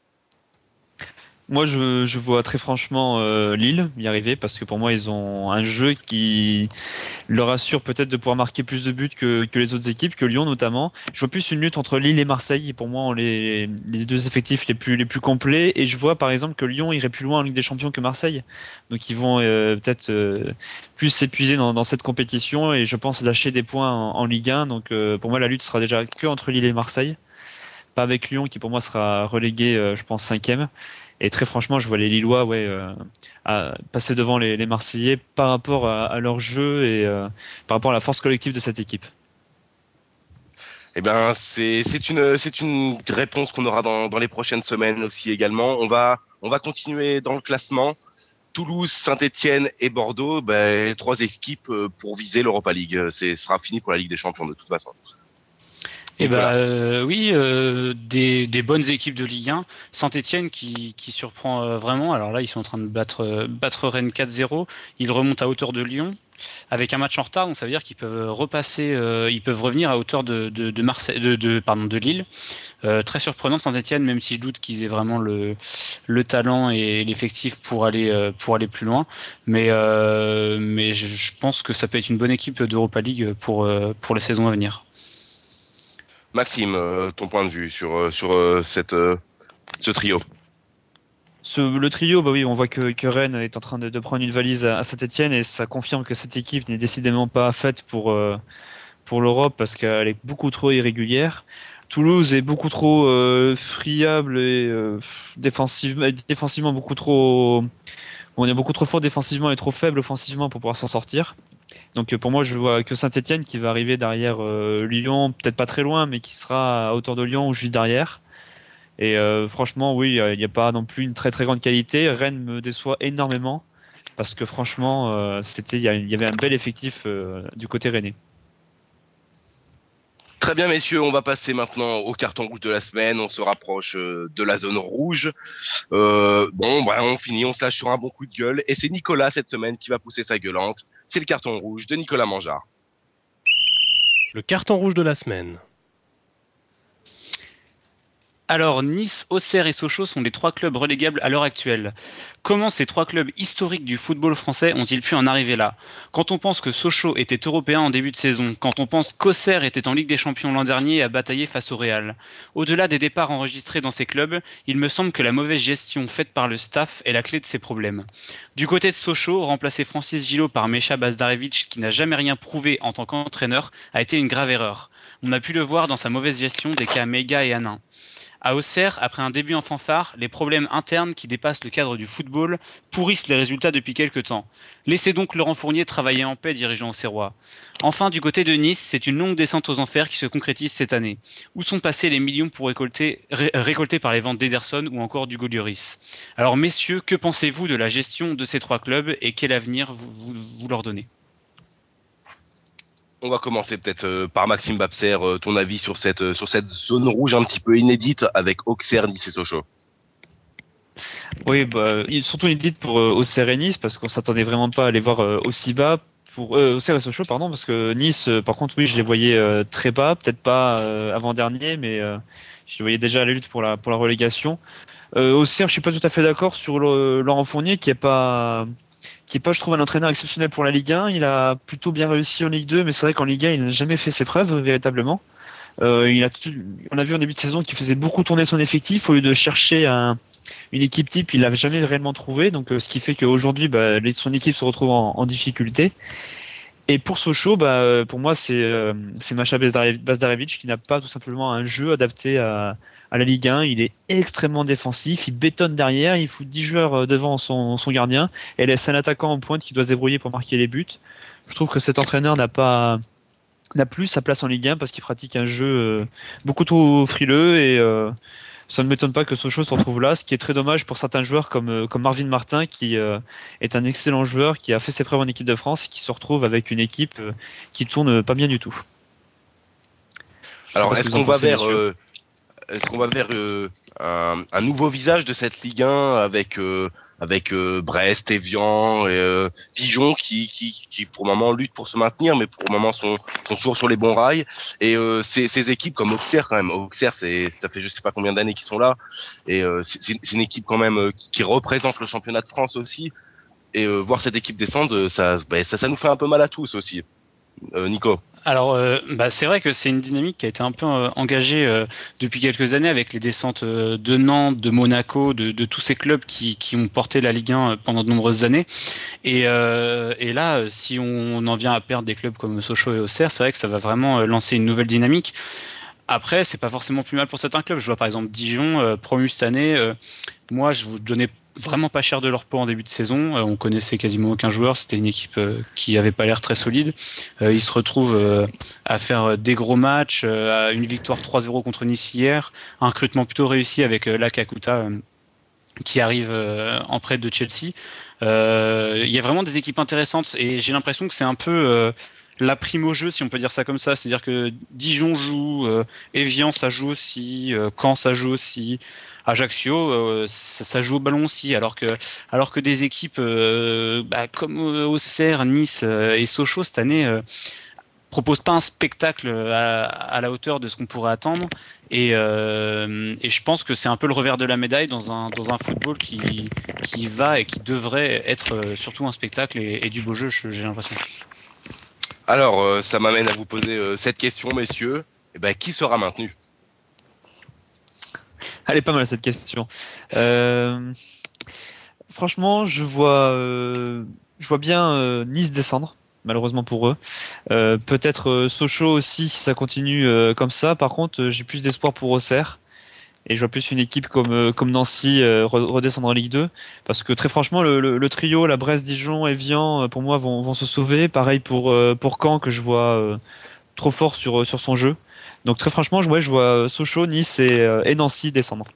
Moi, je, je vois très franchement euh, Lille y arriver parce que pour moi, ils ont un jeu qui leur assure peut-être de pouvoir marquer plus de buts que, que les autres équipes, que Lyon notamment. Je vois plus une lutte entre Lille et Marseille. Pour moi, ont les, les deux effectifs les plus, les plus complets. Et je vois par exemple que Lyon irait plus loin en Ligue des Champions que Marseille. Donc ils vont euh, peut-être euh, plus s'épuiser dans, dans cette compétition et je pense lâcher des points en, en Ligue un. Donc euh, pour moi, la lutte sera déjà que entre Lille et Marseille. Pas avec Lyon qui pour moi sera relégué, euh, je pense, cinquième. Et très franchement, je vois les Lillois ouais, euh, à passer devant les, les Marseillais par rapport à, à leur jeu et euh, par rapport à la force collective de cette équipe. Eh bien, c'est c'est une c'est une réponse qu'on aura dans dans les prochaines semaines aussi également. On va on va continuer dans le classement. Toulouse, Saint-Etienne et Bordeaux, ben, trois équipes euh, pour viser l'Europa League. C'est ce sera fini pour la Ligue des Champions de toute façon. Eh ben Nicolas. euh, oui, euh, des, des bonnes équipes de Ligue un. Saint-Etienne qui, qui surprend euh, vraiment. Alors là, ils sont en train de battre, euh, battre Rennes quatre zéro. Ils remontent à hauteur de Lyon avec un match en retard. Donc ça veut dire qu'ils peuvent repasser, euh, ils peuvent revenir à hauteur de, de, de Marseille, de, de pardon de Lille. Euh, très surprenant Saint-Etienne, même si je doute qu'ils aient vraiment le, le talent et l'effectif pour aller euh, pour aller plus loin. Mais euh, mais je, je pense que ça peut être une bonne équipe d'Europa League pour euh, pour les saisons à venir. Maxime, euh, ton point de vue sur euh, sur euh, cette euh, ce trio. Ce, le trio, bah oui, on voit que, que Rennes est en train de, de prendre une valise à, à Saint-Etienne et ça confirme que cette équipe n'est décidément pas faite pour, euh, pour l'Europe parce qu'elle est beaucoup trop irrégulière. Toulouse est beaucoup trop euh, friable et euh, défensivement, défensivement beaucoup trop. On est beaucoup trop fort défensivement et trop faible offensivement pour pouvoir s'en sortir. Donc euh, pour moi, je vois que Saint-Etienne qui va arriver derrière euh, Lyon, peut-être pas très loin, mais qui sera à hauteur de Lyon ou juste derrière. Et euh, franchement, oui, il n'y a pas non plus une très très grande qualité. Rennes me déçoit énormément parce que franchement, euh, c'était, il y, y avait un bel effectif euh, du côté rennais. Très bien, messieurs, on va passer maintenant au carton rouge de la semaine. On se rapproche euh, de la zone rouge. Euh, bon, bah, on finit, on se lâche sur un bon coup de gueule. Et c'est Nicolas cette semaine qui va pousser sa gueulante. C'est le carton rouge de Nicolas Mangeard. Le carton rouge de la semaine. Alors, Nice, Auxerre et Sochaux sont les trois clubs relégables à l'heure actuelle. Comment ces trois clubs historiques du football français ont-ils pu en arriver là? Quand on pense que Sochaux était européen en début de saison, quand on pense qu'Auxerre était en Ligue des Champions l'an dernier et a bataillé face au Real. Au-delà des départs enregistrés dans ces clubs, il me semble que la mauvaise gestion faite par le staff est la clé de ces problèmes. Du côté de Sochaux, remplacer Francis Gillot par Mecha Bazdarevic, qui n'a jamais rien prouvé en tant qu'entraîneur, a été une grave erreur. On a pu le voir dans sa mauvaise gestion des cas Mega et Hanin. À Auxerre, après un début en fanfare, les problèmes internes qui dépassent le cadre du football pourrissent les résultats depuis quelques temps. Laissez donc Laurent Fournier travailler en paix, dirigeant auxerrois. Enfin, du côté de Nice, c'est une longue descente aux enfers qui se concrétise cette année. Où sont passés les millions pour récolter, ré, récoltés par les ventes d'Ederson ou encore du Lloris? Alors messieurs, que pensez-vous de la gestion de ces trois clubs et quel avenir vous, vous, vous leur donnez? On va commencer peut-être euh, par Maxime Babser, euh, ton avis sur cette euh, sur cette zone rouge un petit peu inédite avec Auxerre, Nice et Sochaux. Oui, bah, surtout inédite pour euh, Auxerre et Nice parce qu'on s'attendait vraiment pas à les voir euh, aussi bas. Pour euh, Auxerre et Sochaux, pardon, parce que Nice, euh, par contre, oui, je les voyais euh, très bas, peut-être pas euh, avant-dernier, mais euh, je les voyais déjà à la lutte pour la pour la relégation. Euh, Auxerre, je suis pas tout à fait d'accord sur le, Laurent Fournier qui est pas qui est pas, je trouve, un entraîneur exceptionnel pour la Ligue un. Il a plutôt bien réussi en Ligue deux, mais c'est vrai qu'en Ligue un, il n'a jamais fait ses preuves véritablement. Euh, il a tout, on a vu en début de saison qu'il faisait beaucoup tourner son effectif au lieu de chercher un, une équipe type, il l'a jamais réellement trouvé. Donc, euh, ce qui fait qu'aujourd'hui, bah, les- son équipe se retrouve en, en difficulté. Et pour Sochaux, bah, euh, pour moi, c'est euh, c'est Macha Bezdare- Bazdarevic qui n'a pas tout simplement un jeu adapté à, à la Ligue un. Il est extrêmement défensif, il bétonne derrière, il fout dix joueurs euh, devant son, son gardien et laisse un attaquant en pointe qui doit se débrouiller pour marquer les buts. Je trouve que cet entraîneur n'a pas n'a plus sa place en Ligue un parce qu'il pratique un jeu euh, beaucoup trop frileux et euh, ça ne m'étonne pas que Sochaux se retrouve là, ce qui est très dommage pour certains joueurs comme, euh, comme Marvin Martin qui euh, est un excellent joueur, qui a fait ses preuves en équipe de France, qui se retrouve avec une équipe euh, qui tourne pas bien du tout. Je sais Alors, pas ce est-ce que vous en qu'on va pensez, vers, messieurs. euh, est-ce qu'on va vers euh, un, un nouveau visage de cette Ligue un avec euh, avec euh, Brest, Evian et euh, Dijon qui, qui qui pour le moment luttent pour se maintenir, mais pour le moment sont sont toujours sur les bons rails. Et euh, ces, ces équipes comme Auxerre quand même, Auxerre c'est ça fait je sais pas combien d'années qu'ils sont là et euh, c'est c'est une équipe quand même euh, qui représente le championnat de France aussi. Et euh, voir cette équipe descendre, ça, bah, ça ça nous fait un peu mal à tous aussi. Euh, Nico. Alors, euh, bah, c'est vrai que c'est une dynamique qui a été un peu euh, engagée euh, depuis quelques années avec les descentes euh, de Nantes, de Monaco, de, de tous ces clubs qui, qui ont porté la Ligue un pendant de nombreuses années. Et, euh, et là, euh, si on en vient à perdre des clubs comme Sochaux et Auxerre, c'est vrai que ça va vraiment euh, lancer une nouvelle dynamique. Après, c'est pas forcément plus mal pour certains clubs. Je vois par exemple Dijon, euh, promu cette année. Euh, moi, je vous donnais vraiment pas cher de leur pot en début de saison. Euh, on connaissait quasiment aucun joueur. C'était une équipe euh, qui avait pas l'air très solide. Euh, ils se retrouvent euh, à faire des gros matchs, euh, à une victoire trois zéro contre Nice hier, un recrutement plutôt réussi avec euh, Lakakuta euh, qui arrive euh, en prêt de Chelsea. Euh, Il y a vraiment des équipes intéressantes et j'ai l'impression que c'est un peu euh, la prime au jeu, si on peut dire ça comme ça. C'est-à-dire que Dijon joue, euh, Evian ça joue aussi, euh, Caen ça joue aussi, Ajaccio euh, ça, ça joue au ballon aussi. Alors que, alors que des équipes euh, bah, comme Auxerre, Nice euh, et Sochaux cette année euh, proposent pas un spectacle à, à la hauteur de ce qu'on pourrait attendre. Et, euh, et je pense que c'est un peu le revers de la médaille dans un, dans un football qui, qui va et qui devrait être euh, surtout un spectacle et, et du beau jeu, j'ai l'impression. Alors, euh, ça m'amène à vous poser euh, cette question, messieurs. Eh ben, qui sera maintenu? Elle est pas mal cette question. Euh, Franchement, je vois, euh, je vois bien euh, Nice descendre, malheureusement pour eux. Euh, peut-être euh, Sochaux aussi si ça continue euh, comme ça. Par contre, euh, j'ai plus d'espoir pour Auxerre. Et je vois plus une équipe comme, euh, comme Nancy euh, re- redescendre en Ligue deux. Parce que très franchement, le, le, le trio, la Brest, Dijon, Evian, euh, pour moi, vont, vont se sauver. Pareil pour, euh, pour Caen, que je vois euh, trop fort sur, euh, sur son jeu. Donc très franchement, je, ouais, je vois euh, Sochaux, Nice et, euh, et Nancy descendre.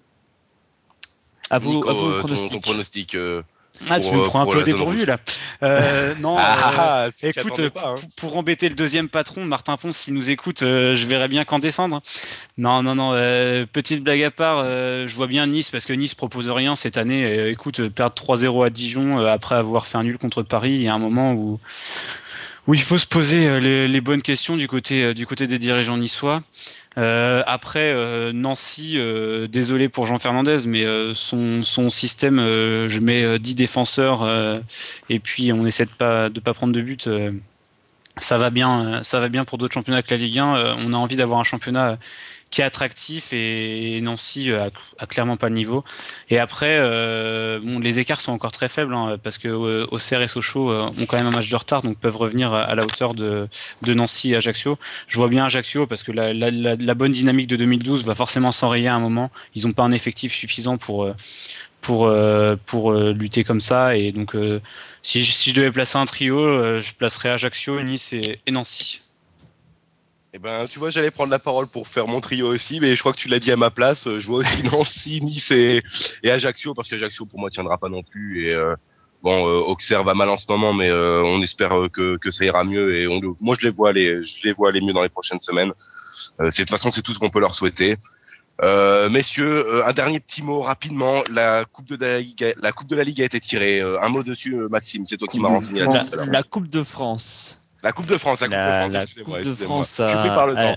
À vous, Nico, à vous le euh, ton, ton pronostic. pronostic euh, Ah, pour, tu me euh, prends un pour peu au la zone dépourvu rouge. là. Euh, non, Ah, euh, tu t'y écoute, attendais pas, hein. pour, pour embêter le deuxième patron, Martin Ponce, s'il nous écoute, euh, je verrais bien qu'en descendre. Non, non, non. Euh, petite blague à part, euh, je vois bien Nice parce que Nice propose rien cette année. Euh, écoute, euh, perdre trois zéro à Dijon euh, après avoir fait un nul contre Paris, il y a un moment où où il faut se poser euh, les, les bonnes questions du côté euh, du côté des dirigeants niçois. Euh, après euh, Nancy, euh, désolé pour Jean Fernandez, mais euh, son, son système, euh, je mets euh, dix défenseurs euh, et puis on essaie de pas de pas prendre de but. Euh, ça va bien, euh, ça va bien pour d'autres championnats que la Ligue un. Euh, on a envie d'avoir un championnat qui est attractif et, et Nancy euh, a, a clairement pas le niveau. Et après, euh, bon, les écarts sont encore très faibles hein, parce que euh, Auxerre et Sochaux euh, ont quand même un match de retard, donc peuvent revenir à, à la hauteur de, de Nancy et Ajaccio. Je vois bien Ajaccio parce que la, la, la, la bonne dynamique de deux mille douze va forcément s'enrayer à un moment. Ils n'ont pas un effectif suffisant pour euh, pour euh, pour euh, lutter comme ça. Et donc, euh, si, je, si je devais placer un trio, euh, je placerais Ajaccio, Nice et, et Nancy. Eh ben, tu vois, j'allais prendre la parole pour faire mon trio aussi, mais je crois que tu l'as dit à ma place. Je vois aussi Nancy, Nice et, et Ajaccio, parce qu'Ajaccio, pour moi, tiendra pas non plus. Et euh, bon, euh, Auxerre va mal en ce moment, mais euh, on espère que, que ça ira mieux. Et on, moi, je les vois aller, je les vois aller mieux dans les prochaines semaines. Euh, c'est, de toute façon, c'est tout ce qu'on peut leur souhaiter. Euh, messieurs, euh, un dernier petit mot rapidement. La coupe de la Ligue, la coupe de la Ligue a été tirée. Euh, un mot dessus, euh, Maxime. C'est toi qui m'as renseigné La, là-dessus tout à l'heure. la Coupe de France. La Coupe de France, la Coupe de La, France. la Excusez-moi, Coupe de excusez-moi. France Je suis pris par le a, temps.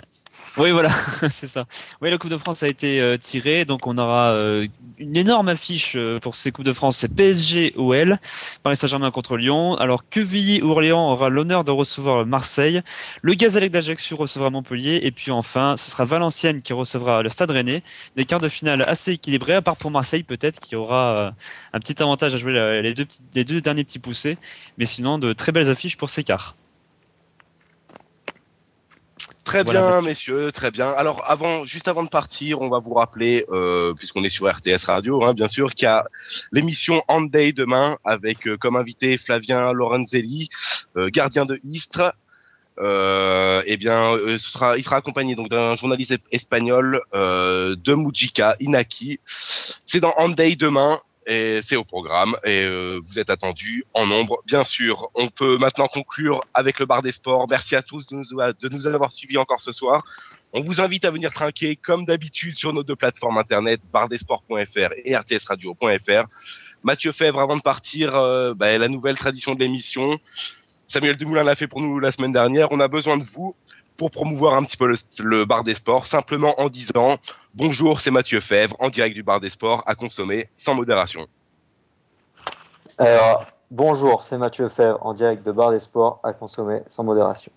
Oui, voilà, c'est ça. Oui, la Coupe de France a été euh, tirée, donc on aura euh, une énorme affiche euh, pour ces Coupes de France. C'est P S G-O L, Paris Saint-Germain contre Lyon. Alors Quevilly-Orléans aura l'honneur de recevoir Marseille. Le Gazélec d'Ajaccio recevra Montpellier. Et puis enfin, ce sera Valenciennes qui recevra le Stade Rennais. Des quarts de finale assez équilibrés, à part pour Marseille peut-être, qui aura euh, un petit avantage à jouer la- les deux, petits- les deux derniers petits poussés. Mais sinon, de très belles affiches pour ces quarts. Très Voilà, bien, Mathieu. messieurs, très bien. Alors, avant, juste avant de partir, on va vous rappeler, euh, puisqu'on est sur R T S Radio, hein, bien sûr, qu'il y a l'émission Hand Day demain avec euh, comme invité Flavien Lorenzelli, euh, gardien de Istres. Euh, eh bien, euh, ce sera, il sera accompagné donc d'un journaliste es- espagnol, euh, de Mujica, Inaki. C'est dans Hand Day demain. Et c'est au programme et euh, vous êtes attendus en nombre, bien sûr. On peut maintenant conclure avec le bar des sports. Merci à tous de nous, de nous avoir suivis encore ce soir. On vous invite à venir trinquer comme d'habitude sur nos deux plateformes internet, bardesport point f r et r t s radio point f r. Mathieu Fèvre, avant de partir, euh, bah, la nouvelle tradition de l'émission. Samuel Dumoulin l'a fait pour nous la semaine dernière. On a besoin de vous pour promouvoir un petit peu le, le bar des sports, simplement en disant « Bonjour, c'est Mathieu Fèvre, en direct du bar des sports, à consommer sans modération ». Alors, bonjour, c'est Mathieu Fèvre en direct de Bar des Sports à consommer sans modération.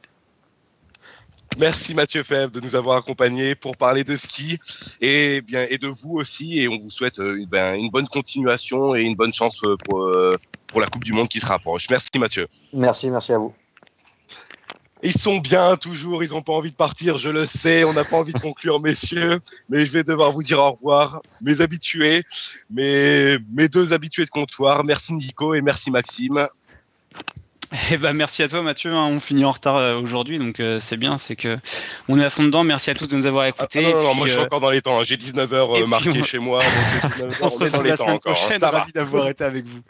Merci Mathieu Fèvre de nous avoir accompagnés pour parler de ski et bien et de vous aussi, et on vous souhaite euh, ben, une bonne continuation et une bonne chance euh, pour, euh, pour la Coupe du Monde qui se rapproche. Merci Mathieu. Merci, merci à vous. Ils sont bien toujours, ils n'ont pas envie de partir, je le sais, on n'a pas envie de conclure messieurs, mais je vais devoir vous dire au revoir, mes habitués, mes, mes deux habitués de comptoir. Merci Nico et merci Maxime. Eh ben, merci à toi Mathieu, hein, on finit en retard euh, aujourd'hui, donc euh, c'est bien, c'est que on est à fond dedans. Merci à tous de nous avoir Ah, écoutés. non, non, non, et puis, moi je suis euh, encore dans les temps, hein. J'ai dix-neuf heures et euh, puis, marqué on- chez moi, donc dix-neuf heures, on se on est dans retrouve les la temps semaine encore. hein. prochaine, Ça va. ravi d'avoir été avec vous.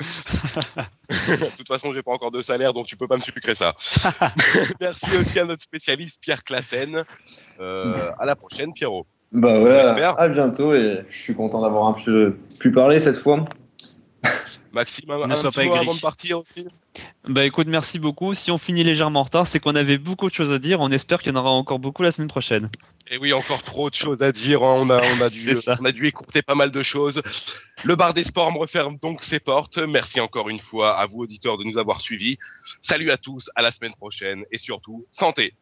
De toute façon, j'ai pas encore de salaire, donc tu peux pas me sucrer ça. Merci aussi à notre spécialiste Pierre Classen. Euh, à la prochaine, Pierrot. Bah ouais, J'espère. à bientôt et je suis content d'avoir un peu pu parler cette fois. Maxime, un, Ne un sois petit pas mot aigri. avant de partir aussi. Bah écoute, merci beaucoup. Si on finit légèrement en retard, c'est qu'on avait beaucoup de choses à dire. On espère qu'il y en aura encore beaucoup la semaine prochaine. Et oui, encore trop de choses à dire. hein. On a, on a dû, C'est ça. on a dû écourter pas mal de choses. Le bar des sports me referme donc ses portes. Merci encore une fois à vous, auditeurs, de nous avoir suivis. Salut à tous, à la semaine prochaine et surtout, santé.